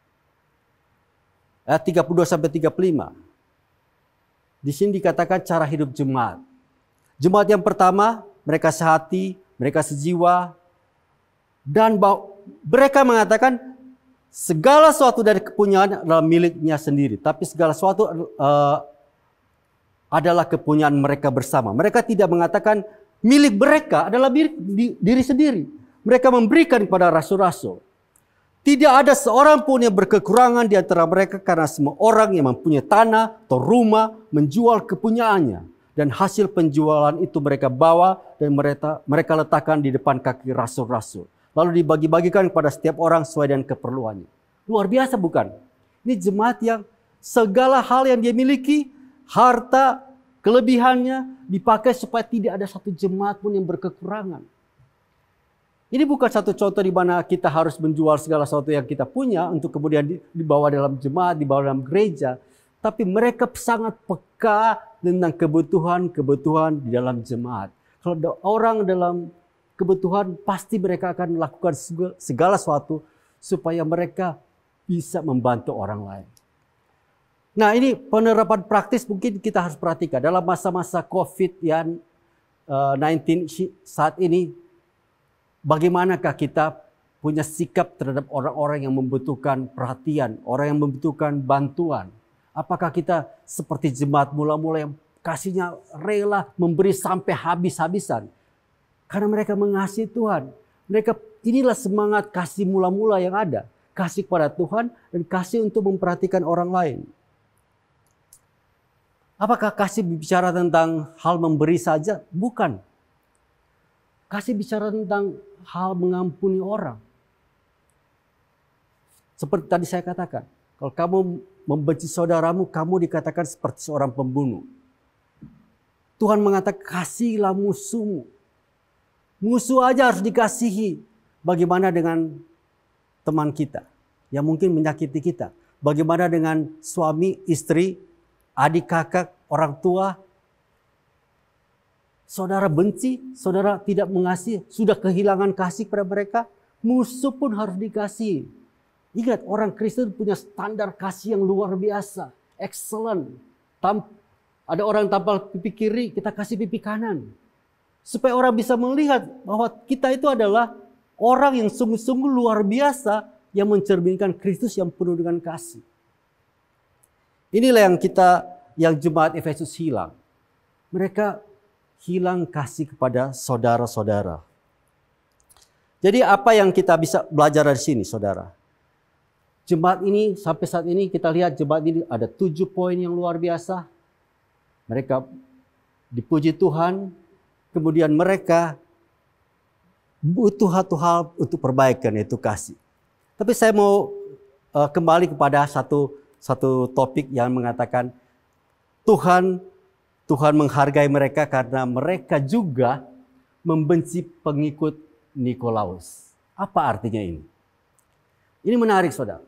ayat tiga puluh dua sampai tiga puluh lima. Di sini dikatakan cara hidup jemaat. Jemaat yang pertama, mereka sehati, mereka sejiwa, dan mereka mengatakan segala sesuatu dari kepunyaan adalah miliknya sendiri, tapi segala sesuatu uh, adalah kepunyaan mereka bersama. Mereka tidak mengatakan milik mereka adalah milik diri sendiri. Mereka memberikan kepada rasul-rasul. Tidak ada seorang pun yang berkekurangan di antara mereka, karena semua orang yang mempunyai tanah atau rumah menjual kepunyaannya. Dan hasil penjualan itu mereka bawa dan mereka, mereka letakkan di depan kaki rasul-rasul. Lalu dibagi-bagikan kepada setiap orang sesuai dengan keperluannya. Luar biasa bukan? Ini jemaat yang segala hal yang dia miliki, harta, kelebihannya dipakai supaya tidak ada satu jemaat pun yang berkekurangan. Ini bukan satu contoh di mana kita harus menjual segala sesuatu yang kita punya untuk kemudian dibawa dalam jemaat, dibawa dalam gereja. Tapi mereka sangat peka tentang kebutuhan-kebutuhan di dalam jemaat. Kalau ada orang dalam kebutuhan, pasti mereka akan melakukan segala sesuatu supaya mereka bisa membantu orang lain. Nah, ini penerapan praktis mungkin kita harus perhatikan dalam masa-masa covid sembilan belas saat ini. Bagaimanakah kita punya sikap terhadap orang-orang yang membutuhkan perhatian, orang yang membutuhkan bantuan? Apakah kita seperti jemaat mula-mula yang kasihnya rela memberi sampai habis-habisan? Karena mereka mengasihi Tuhan. Mereka, inilah semangat kasih mula-mula yang ada. Kasih kepada Tuhan dan kasih untuk memperhatikan orang lain. Apakah kasih bicara tentang hal memberi saja? Bukan. Kasih bicara tentang hal mengampuni orang. Seperti tadi saya katakan, kalau kamu membenci saudaramu, kamu dikatakan seperti seorang pembunuh. Tuhan mengatakan kasihilah musuhmu. Musuh aja harus dikasihi. Bagaimana dengan teman kita yang mungkin menyakiti kita? Bagaimana dengan suami, istri, adik, kakak, orang tua? saudara benci, saudara tidak mengasihi, sudah kehilangan kasih kepada mereka, musuh pun harus dikasihi. Ingat, orang Kristen punya standar kasih yang luar biasa, excellent. Tam, ada orang tampal pipi kiri, kita kasih pipi kanan. Supaya orang bisa melihat bahwa kita itu adalah orang yang sungguh-sungguh luar biasa yang mencerminkan Kristus yang penuh dengan kasih. Inilah yang kita, yang jemaat Efesus hilang. Mereka hilang kasih kepada saudara-saudara. Jadi apa yang kita bisa belajar dari sini, saudara? Jemaat ini sampai saat ini kita lihat jemaat ini ada tujuh poin yang luar biasa. Mereka dipuji Tuhan, kemudian mereka butuh satu hal untuk perbaikan, yaitu kasih. Tapi saya mau uh, kembali kepada satu satu topik yang mengatakan Tuhan Tuhan menghargai mereka karena mereka juga membenci pengikut Nikolaus. Apa artinya ini? Ini menarik, saudara.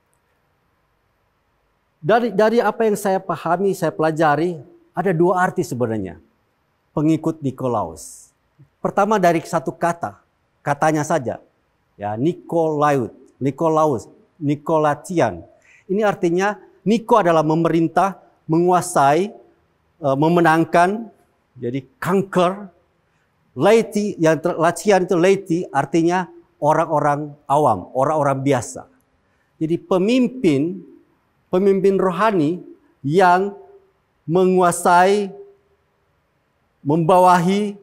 Dari dari apa yang saya pahami, saya pelajari, ada dua arti sebenarnya pengikut Nikolaus. Pertama dari satu kata, katanya saja, ya Nikolaus, Nikolaus, Nikolatian. Ini artinya Niko adalah memerintah, menguasai, memenangkan, jadi conquer. Laity, yang Latian itu laity artinya orang-orang awam, orang-orang biasa. Jadi pemimpin, pemimpin rohani yang menguasai, membawahi,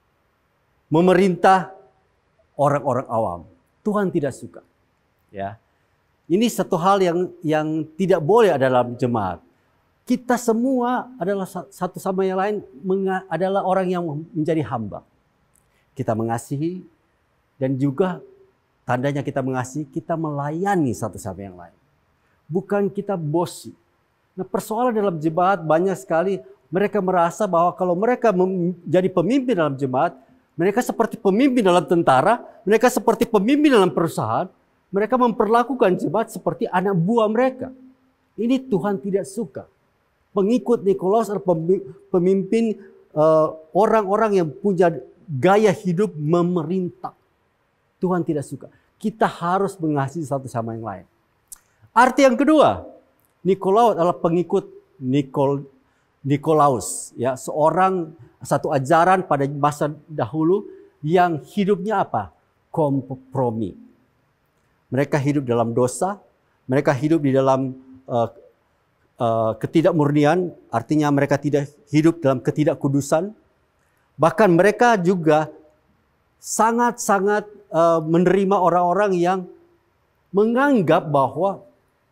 memerintah orang-orang awam. Tuhan tidak suka. Ya. Ini satu hal yang yang tidak boleh ada dalam jemaat. Kita semua adalah satu sama yang lain adalah orang yang menjadi hamba. Kita mengasihi dan juga tandanya kita mengasihi, kita melayani satu sama yang lain. Bukan kita bosi. Nah, persoalan dalam jemaat banyak sekali mereka merasa bahwa kalau mereka menjadi pemimpin dalam jemaat, mereka seperti pemimpin dalam tentara, mereka seperti pemimpin dalam perusahaan, mereka memperlakukan jemaat seperti anak buah mereka. Ini Tuhan tidak suka. Pengikut Nikolaus adalah pemimpin orang-orang uh, yang punya gaya hidup memerintah. Tuhan tidak suka. Kita harus mengasihi satu sama yang lain. Arti yang kedua, Nikolaus adalah pengikut Nikol, Nikolaus, ya, seorang satu ajaran pada masa dahulu yang hidupnya apa? Kompromi. Mereka hidup dalam dosa, mereka hidup di dalam uh, uh, ketidakmurnian, artinya mereka tidak hidup dalam ketidakkudusan. Bahkan mereka juga sangat-sangat uh, menerima orang-orang yang menganggap bahwa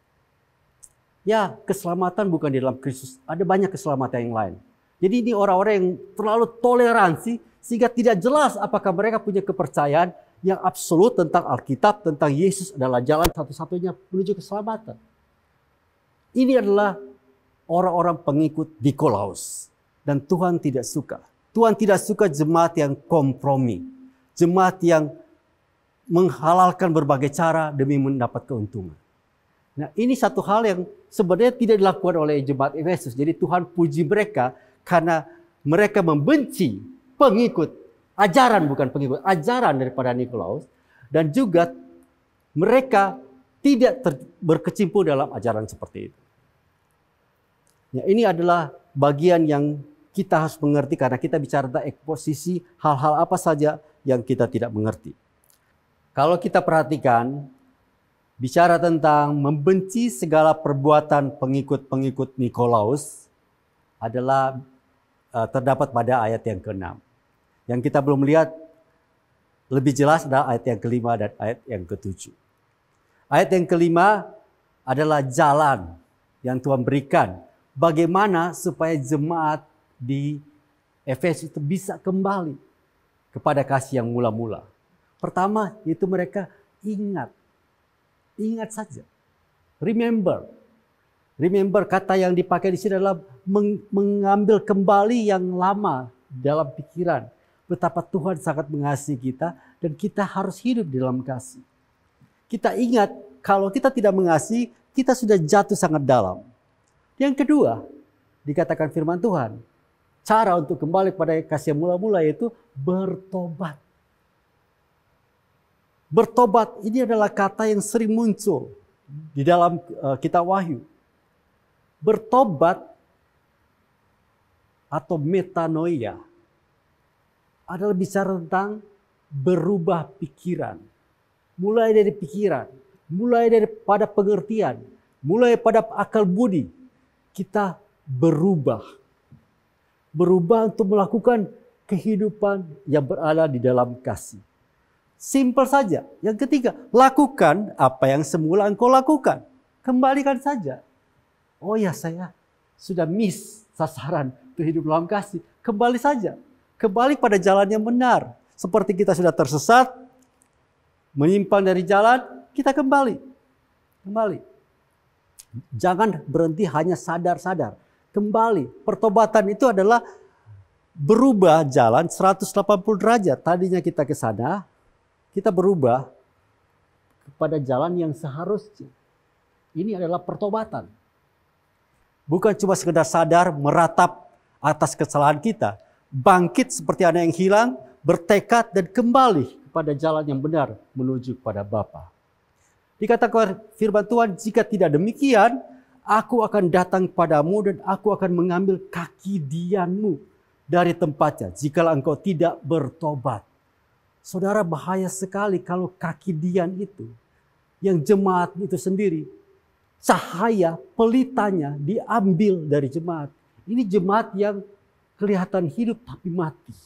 ya keselamatan bukan di dalam Kristus, ada banyak keselamatan yang lain. Jadi ini orang-orang yang terlalu toleransi sehingga tidak jelas apakah mereka punya kepercayaan yang absolut tentang Alkitab, tentang Yesus adalah jalan satu-satunya menuju keselamatan. Ini adalah orang-orang pengikut Nikolaus. Dan Tuhan tidak suka. Tuhan tidak suka jemaat yang kompromi. Jemaat yang menghalalkan berbagai cara demi mendapat keuntungan. Nah, ini satu hal yang sebenarnya tidak dilakukan oleh jemaat Efesus. Jadi Tuhan puji mereka karena mereka membenci pengikut ajaran, bukan pengikut, ajaran daripada Nikolaus. Dan juga mereka tidak ter- berkecimpung dalam ajaran seperti itu. Ya, ini adalah bagian yang kita harus mengerti karena kita bicara tentang eksposisi hal-hal apa saja yang kita tidak mengerti. Kalau kita perhatikan, bicara tentang membenci segala perbuatan pengikut-pengikut Nikolaus adalah uh, terdapat pada ayat yang keenam. Yang kita belum lihat lebih jelas adalah ayat yang kelima dan ayat yang ketujuh. Ayat yang kelima adalah jalan yang Tuhan berikan. Bagaimana supaya jemaat di Efesus itu bisa kembali kepada kasih yang mula-mula. Pertama, yaitu mereka ingat. Ingat saja. Remember. Remember, kata yang dipakai di sini adalah mengambil kembali yang lama dalam pikiran. Betapa Tuhan sangat mengasihi kita dan kita harus hidup di dalam kasih. Kita ingat kalau kita tidak mengasihi, kita sudah jatuh sangat dalam. Yang kedua, dikatakan firman Tuhan, cara untuk kembali pada kasih yang mula-mula yaitu bertobat. Bertobat ini adalah kata yang sering muncul di dalam uh, kitab Wahyu. Bertobat atau metanoia adalah bicara tentang berubah pikiran. Mulai dari pikiran, mulai daripada pengertian, mulai pada akal budi, kita berubah. Berubah untuk melakukan kehidupan yang berada di dalam kasih. Simpel saja. Yang ketiga, lakukan apa yang semula engkau lakukan. Kembalikan saja. Oh ya, saya sudah miss sasaran untuk hidup dalam kasih. Kembali saja. Kembali pada jalan yang benar. Seperti kita sudah tersesat, menyimpang dari jalan, kita kembali. Kembali. Jangan berhenti hanya sadar-sadar. Kembali. Pertobatan itu adalah berubah jalan seratus delapan puluh derajat. Tadinya kita ke sana, kita berubah kepada jalan yang seharusnya. Ini adalah pertobatan. Bukan cuma sekedar sadar meratap atas kesalahan kita. Bangkit seperti anak yang hilang, bertekad dan kembali kepada jalan yang benar menuju kepada Bapa. Dikatakan firman Tuhan, jika tidak demikian, aku akan datang kepadamu dan aku akan mengambil kaki dianmu dari tempatnya jikalau engkau tidak bertobat. Saudara, bahaya sekali kalau kaki dian itu, yang jemaat itu sendiri, cahaya pelitanya diambil dari jemaat. Ini jemaat yang kelihatan hidup tapi mati.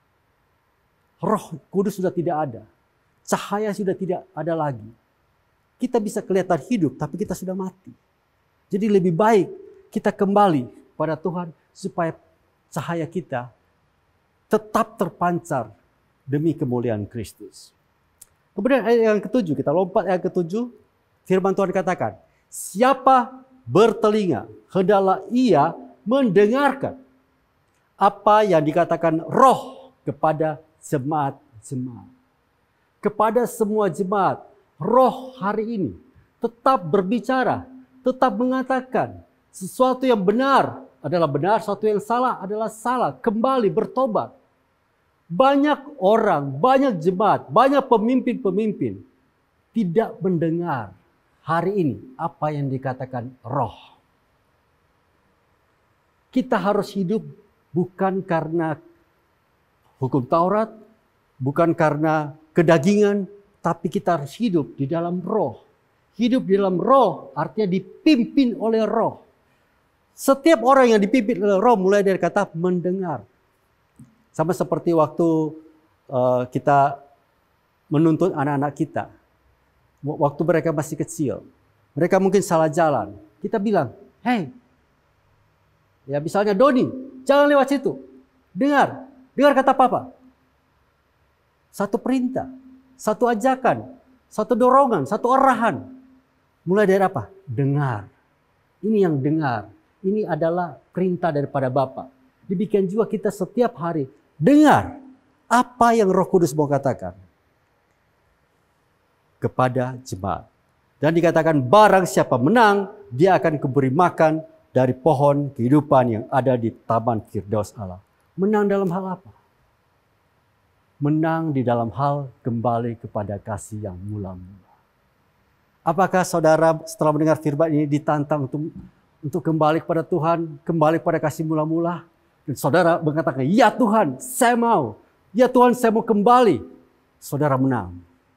Roh Kudus sudah tidak ada. Cahaya sudah tidak ada lagi. Kita bisa kelihatan hidup tapi kita sudah mati. Jadi lebih baik kita kembali pada Tuhan supaya cahaya kita tetap terpancar demi kemuliaan Kristus. Kemudian ayat yang ketujuh, kita lompat ayat ketujuh. Firman Tuhan katakan, siapa bertelinga, hendaklah ia mendengarkan apa yang dikatakan Roh kepada jemaat-jemaat. Kepada semua jemaat, Roh hari ini tetap berbicara, tetap mengatakan sesuatu yang benar adalah benar, sesuatu yang salah adalah salah. Kembali bertobat. Banyak orang, banyak jemaat, banyak pemimpin-pemimpin tidak mendengar hari ini apa yang dikatakan Roh. Kita harus hidup bukan karena hukum Taurat, bukan karena kedagingan, tapi kita harus hidup di dalam Roh. Hidup di dalam Roh artinya dipimpin oleh Roh. Setiap orang yang dipimpin oleh Roh mulai dari kata mendengar. Sama seperti waktu uh, kita menuntun anak-anak kita. Waktu mereka masih kecil. Mereka mungkin salah jalan. Kita bilang, hey, ya misalnya Doni, jangan lewat situ. Dengar, dengar kata Papa. Satu perintah, satu ajakan, satu dorongan, satu arahan. Mulai dari apa? Dengar. Ini yang dengar. Ini adalah perintah daripada Bapa. Demikian juga kita setiap hari dengar apa yang Roh Kudus mau katakan kepada jemaat. Dan dikatakan barang siapa menang, dia akan kuberi makan dari pohon kehidupan yang ada di Taman Firdaus Allah. Menang dalam hal apa? Menang di dalam hal kembali kepada kasih yang mula-mula. Apakah saudara setelah mendengar firman ini ditantang untuk untuk kembali kepada Tuhan, kembali kepada kasih mula-mula? Dan saudara mengatakan, ya Tuhan, saya mau. Ya Tuhan, saya mau kembali. Saudara menang.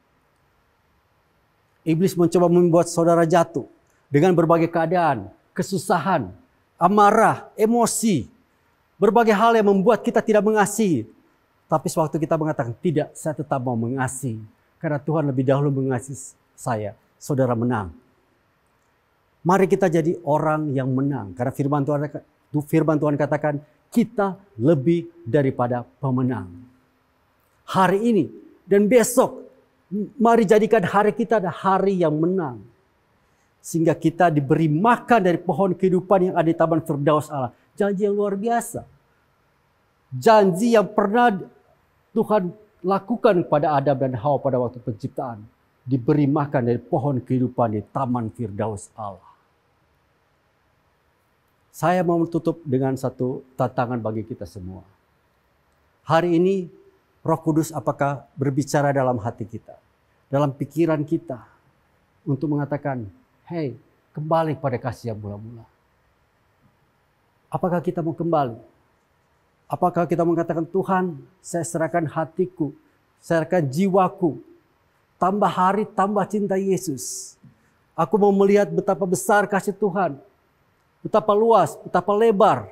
Iblis mencoba membuat saudara jatuh dengan berbagai keadaan, kesusahan, amarah, emosi, berbagai hal yang membuat kita tidak mengasihi. Tapi sewaktu kita mengatakan, tidak, saya tetap mau mengasihi. Karena Tuhan lebih dahulu mengasihi saya. Saudara menang. Mari kita jadi orang yang menang. Karena firman Tuhan, firman Tuhan katakan, kita lebih daripada pemenang. Hari ini dan besok, mari jadikan hari kita adalah hari yang menang. Sehingga kita diberi makan dari pohon kehidupan yang ada di Taman Firdaus Allah. Janji yang luar biasa. Janji yang pernah Tuhan lakukan kepada Adam dan Hawa pada waktu penciptaan. Diberi makan dari pohon kehidupan di Taman Firdaus Allah. Saya mau menutup dengan satu tantangan bagi kita semua. Hari ini Roh Kudus apakah berbicara dalam hati kita, dalam pikiran kita untuk mengatakan, hey, kembali pada kasih yang mula-mula. Apakah kita mau kembali? Apakah kita mengatakan, Tuhan, saya serahkan hatiku, saya serahkan jiwaku, tambah hari, tambah cinta Yesus. Aku mau melihat betapa besar kasih Tuhan, betapa luas, betapa lebar,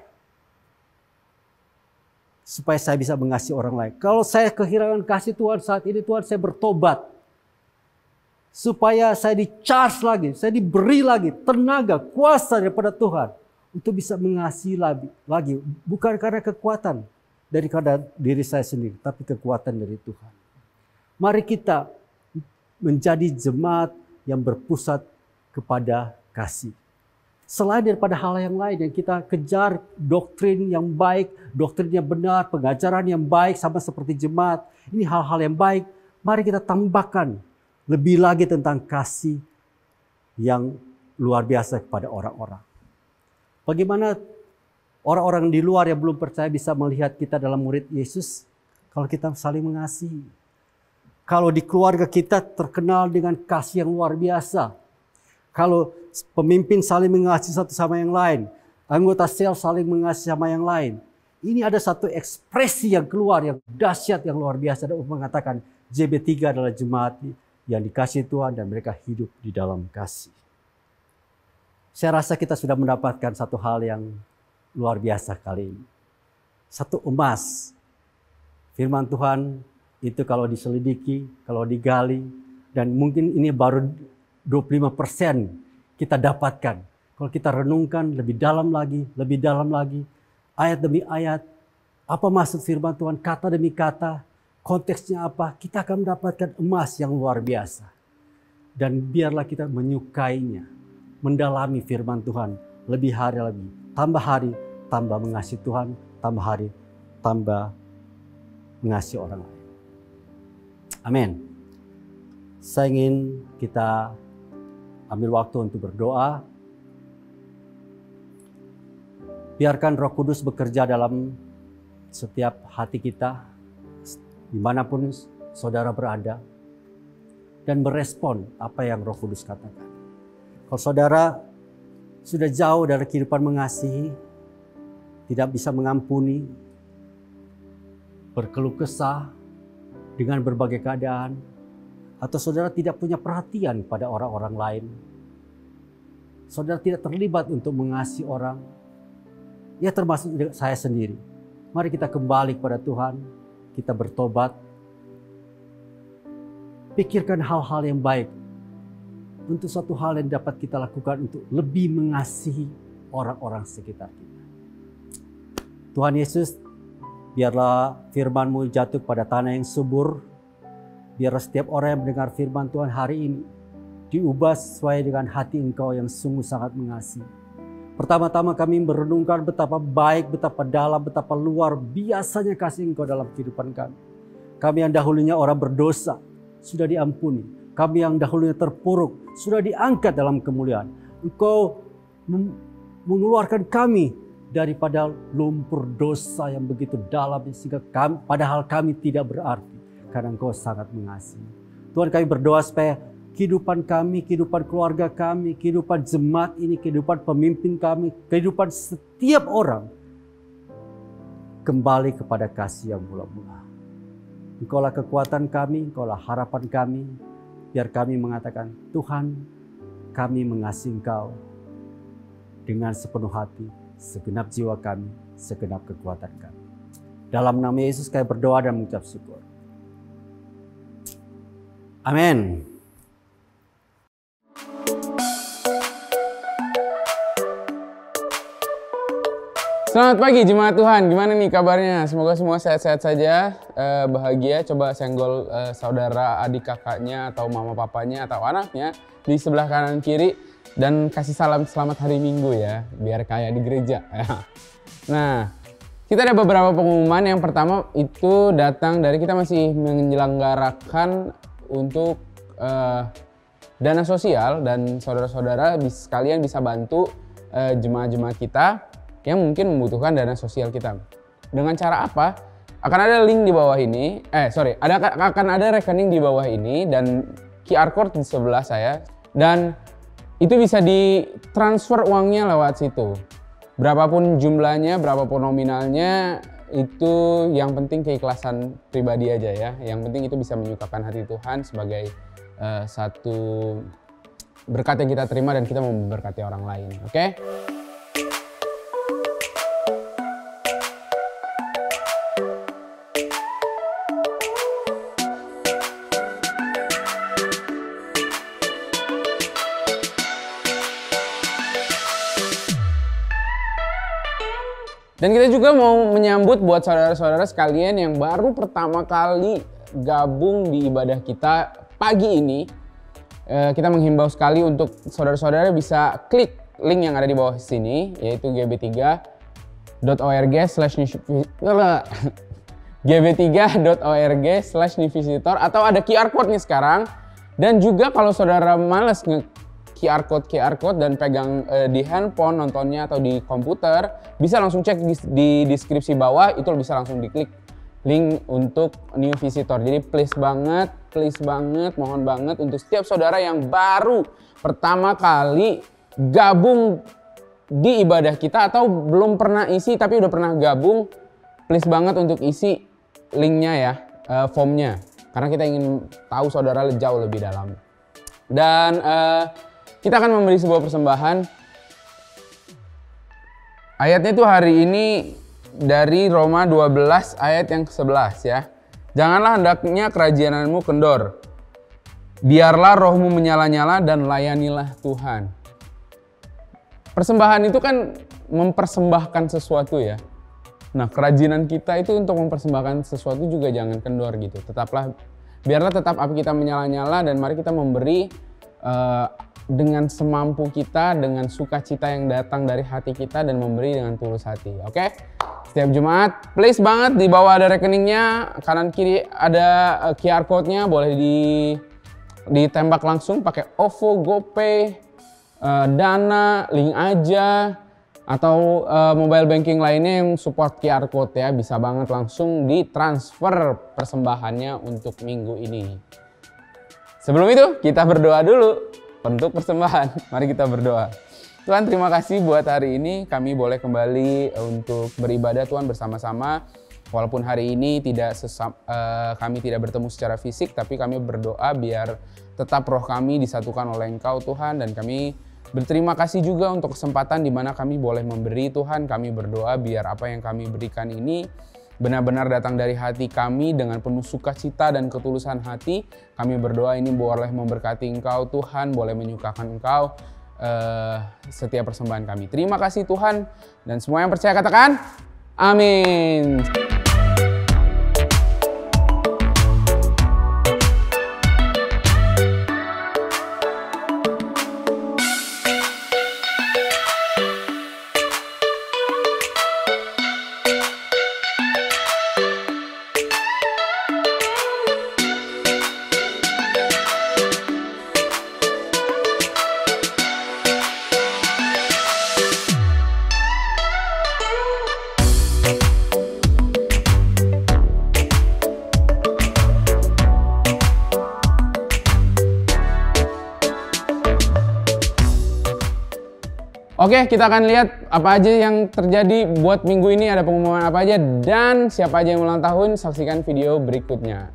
supaya saya bisa mengasihi orang lain. Kalau saya kehilangan kasih Tuhan saat ini, Tuhan, saya bertobat. Supaya saya di-charge lagi, saya diberi lagi tenaga, kuasa daripada Tuhan. Untuk bisa mengasihi lagi, lagi. Bukan karena kekuatan daripada diri saya sendiri, tapi kekuatan dari Tuhan. Mari kita menjadi jemaat yang berpusat kepada kasih. Selain daripada hal yang lain yang kita kejar, doktrin yang baik, doktrin yang benar, pengajaran yang baik sama seperti jemaat. Ini hal-hal yang baik. Mari kita tambahkan lebih lagi tentang kasih yang luar biasa kepada orang-orang. Bagaimana orang-orang di luar yang belum percaya bisa melihat kita dalam murid Yesus kalau kita saling mengasihi. Kalau di keluarga kita terkenal dengan kasih yang luar biasa. Kalau pemimpin saling mengasihi satu sama yang lain, anggota sel saling mengasihi sama yang lain. Ini ada satu ekspresi yang keluar yang dahsyat yang luar biasa. Dan mengatakan J B tiga adalah jemaat yang dikasihi Tuhan dan mereka hidup di dalam kasih. Saya rasa kita sudah mendapatkan satu hal yang luar biasa kali ini. Satu emas. Firman Tuhan itu kalau diselidiki, kalau digali, dan mungkin ini baru dua puluh lima persen kita dapatkan. Kalau kita renungkan lebih dalam lagi, lebih dalam lagi, ayat demi ayat, apa maksud firman Tuhan, kata demi kata, konteksnya apa, kita akan mendapatkan emas yang luar biasa. Dan biarlah kita menyukainya. Mendalami firman Tuhan lebih hari lebih, tambah hari tambah mengasihi Tuhan, tambah hari tambah mengasihi orang lain. Amin. Saya ingin kita ambil waktu untuk berdoa. Biarkan Roh Kudus bekerja dalam setiap hati kita, dimanapun saudara berada, dan merespon apa yang Roh Kudus katakan. Kalau saudara sudah jauh dari kehidupan mengasihi, tidak bisa mengampuni, berkeluh kesah dengan berbagai keadaan, atau saudara tidak punya perhatian pada orang-orang lain, saudara tidak terlibat untuk mengasihi orang, ya termasuk saya sendiri. Mari kita kembali kepada Tuhan, kita bertobat, pikirkan hal-hal yang baik, untuk satu hal yang dapat kita lakukan untuk lebih mengasihi orang-orang sekitar kita. Tuhan Yesus, biarlah firman-Mu jatuh pada tanah yang subur. Biarlah setiap orang yang mendengar firman Tuhan hari ini diubah sesuai dengan hati Engkau yang sungguh sangat mengasihi. Pertama-tama kami merenungkan betapa baik, betapa dalam, betapa luar biasanya kasih Engkau dalam kehidupan kami. Kami yang dahulunya orang berdosa, sudah diampuni. Kami yang dahulunya terpuruk, sudah diangkat dalam kemuliaan. Engkau mengeluarkan kami daripada lumpur dosa yang begitu dalam, sehingga kami, padahal kami tidak berarti, karena Engkau sangat mengasihi. Tuhan, kami berdoa supaya kehidupan kami, kehidupan keluarga kami, kehidupan jemaat ini, kehidupan pemimpin kami, kehidupan setiap orang kembali kepada kasih yang mula-mula. Engkaulah kekuatan kami, Engkaulah harapan kami. Biar kami mengatakan, Tuhan, kami mengasihi Engkau dengan sepenuh hati, segenap jiwa kami, segenap kekuatan kami. Dalam nama Yesus kami berdoa dan mengucap syukur. Amin. Selamat pagi jemaat Tuhan, gimana nih kabarnya? Semoga semua sehat-sehat saja, eh, bahagia. Coba senggol eh, saudara, adik kakaknya, atau mama papanya, atau anaknya di sebelah kanan kiri. Dan kasih salam selamat hari Minggu ya, biar kayak di gereja. Nah, kita ada beberapa pengumuman. Yang pertama itu datang dari kita masih menyelenggarakan untuk eh, dana sosial. Dan saudara-saudara sekalian bisa bantu eh, jemaat-jemaat kita. yang mungkin membutuhkan dana sosial kita. Dengan cara apa? Akan ada link di bawah ini, eh sorry, ada akan ada rekening di bawah ini dan Q R code di sebelah saya, dan itu bisa ditransfer uangnya lewat situ. Berapapun jumlahnya, berapapun nominalnya, itu yang penting keikhlasan pribadi aja ya. Yang penting itu bisa menyukakan hati Tuhan sebagai uh, satu berkat yang kita terima dan kita mau memberkati orang lain, oke? Okay? Dan kita juga mau menyambut buat saudara-saudara sekalian yang baru pertama kali gabung di ibadah kita pagi ini. Kita menghimbau sekali untuk saudara-saudara bisa klik link yang ada di bawah sini, yaitu g b tiga dot org slash g b tiga dot org slash nivisitor, atau ada Q R code nih sekarang. Dan juga kalau saudara males nge Q R code Q R code dan pegang uh, di handphone nontonnya atau di komputer, bisa langsung cek di, di deskripsi bawah, itu bisa langsung diklik link untuk new visitor. Jadi please banget, please banget, mohon banget untuk setiap saudara yang baru pertama kali gabung di ibadah kita atau belum pernah isi tapi udah pernah gabung, please banget untuk isi linknya ya, uh, formnya, karena kita ingin tahu saudara jauh lebih dalam. Dan uh, kita akan memberi sebuah persembahan. Ayatnya itu hari ini dari Roma dua belas ayat yang ke sebelas ya. Janganlah hendaknya kerajiananmu kendor. Biarlah rohmu menyala-nyala dan layanilah Tuhan. Persembahan itu kan mempersembahkan sesuatu ya. Nah, kerajinan kita itu untuk mempersembahkan sesuatu juga jangan kendor gitu. Tetaplah, biarlah tetap api kita menyala-nyala dan mari kita memberi uh, dengan semampu kita, dengan sukacita yang datang dari hati kita dan memberi dengan tulus hati. Oke? Okay? Setiap Jumat, please banget di bawah ada rekeningnya, kanan kiri ada Q R code-nya, boleh di ditembak langsung pakai O V O, GoPay, uh, Dana, link aja, atau uh, mobile banking lainnya yang support Q R code ya, bisa banget langsung ditransfer persembahannya untuk minggu ini. Sebelum itu kita berdoa dulu untuk persembahan. Mari kita berdoa. Tuhan, terima kasih buat hari ini kami boleh kembali untuk beribadah Tuhan bersama-sama. Walaupun hari ini tidak sesam, uh, kami tidak bertemu secara fisik, tapi kami berdoa biar tetap roh kami disatukan oleh Engkau Tuhan, dan kami berterima kasih juga untuk kesempatan di mana kami boleh memberi Tuhan. Kami berdoa biar apa yang kami berikan ini benar-benar datang dari hati kami dengan penuh sukacita dan ketulusan hati. Kami berdoa ini boleh memberkati Engkau Tuhan, boleh menyukakan Engkau uh, setiap persembahan kami. Terima kasih Tuhan, dan semua yang percaya katakan amin. Oke, kita akan lihat apa aja yang terjadi buat minggu ini, ada pengumuman apa aja, dan siapa aja yang ulang tahun. Saksikan video berikutnya.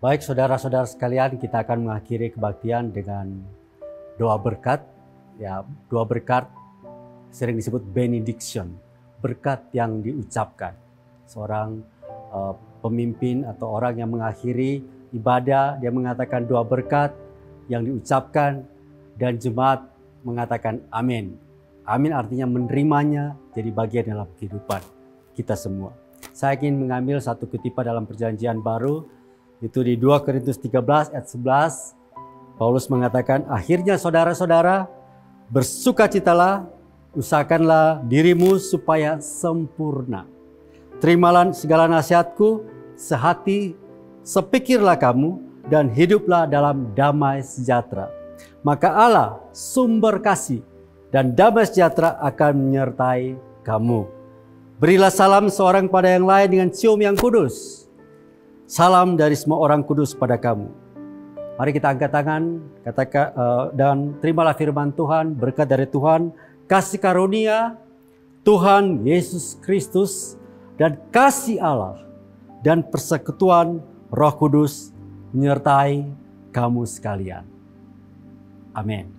Baik saudara-saudara sekalian, kita akan mengakhiri kebaktian dengan doa berkat. Ya, doa berkat sering disebut benediction, berkat yang diucapkan. Seorang uh, pemimpin atau orang yang mengakhiri ibadah, dia mengatakan doa berkat yang diucapkan dan jemaat mengatakan amin. Amin artinya menerimanya jadi bagian dalam kehidupan kita semua. Saya ingin mengambil satu kutipan dalam Perjanjian Baru, itu di dua Korintus tiga belas ayat sebelas. Paulus mengatakan, akhirnya saudara-saudara, bersukacitalah, usahakanlah dirimu supaya sempurna. Terimalah segala nasihatku, sehati, sepikirlah kamu, dan hiduplah dalam damai sejahtera. Maka Allah, sumber kasih dan damai sejahtera akan menyertai kamu. Berilah salam seorang pada yang lain dengan cium yang kudus. Salam dari semua orang kudus pada kamu. Mari kita angkat tangan, katakan uh, dan terimalah firman Tuhan, berkat dari Tuhan, kasih karunia Tuhan Yesus Kristus dan kasih Allah dan persekutuan Roh Kudus menyertai kamu sekalian. Amin.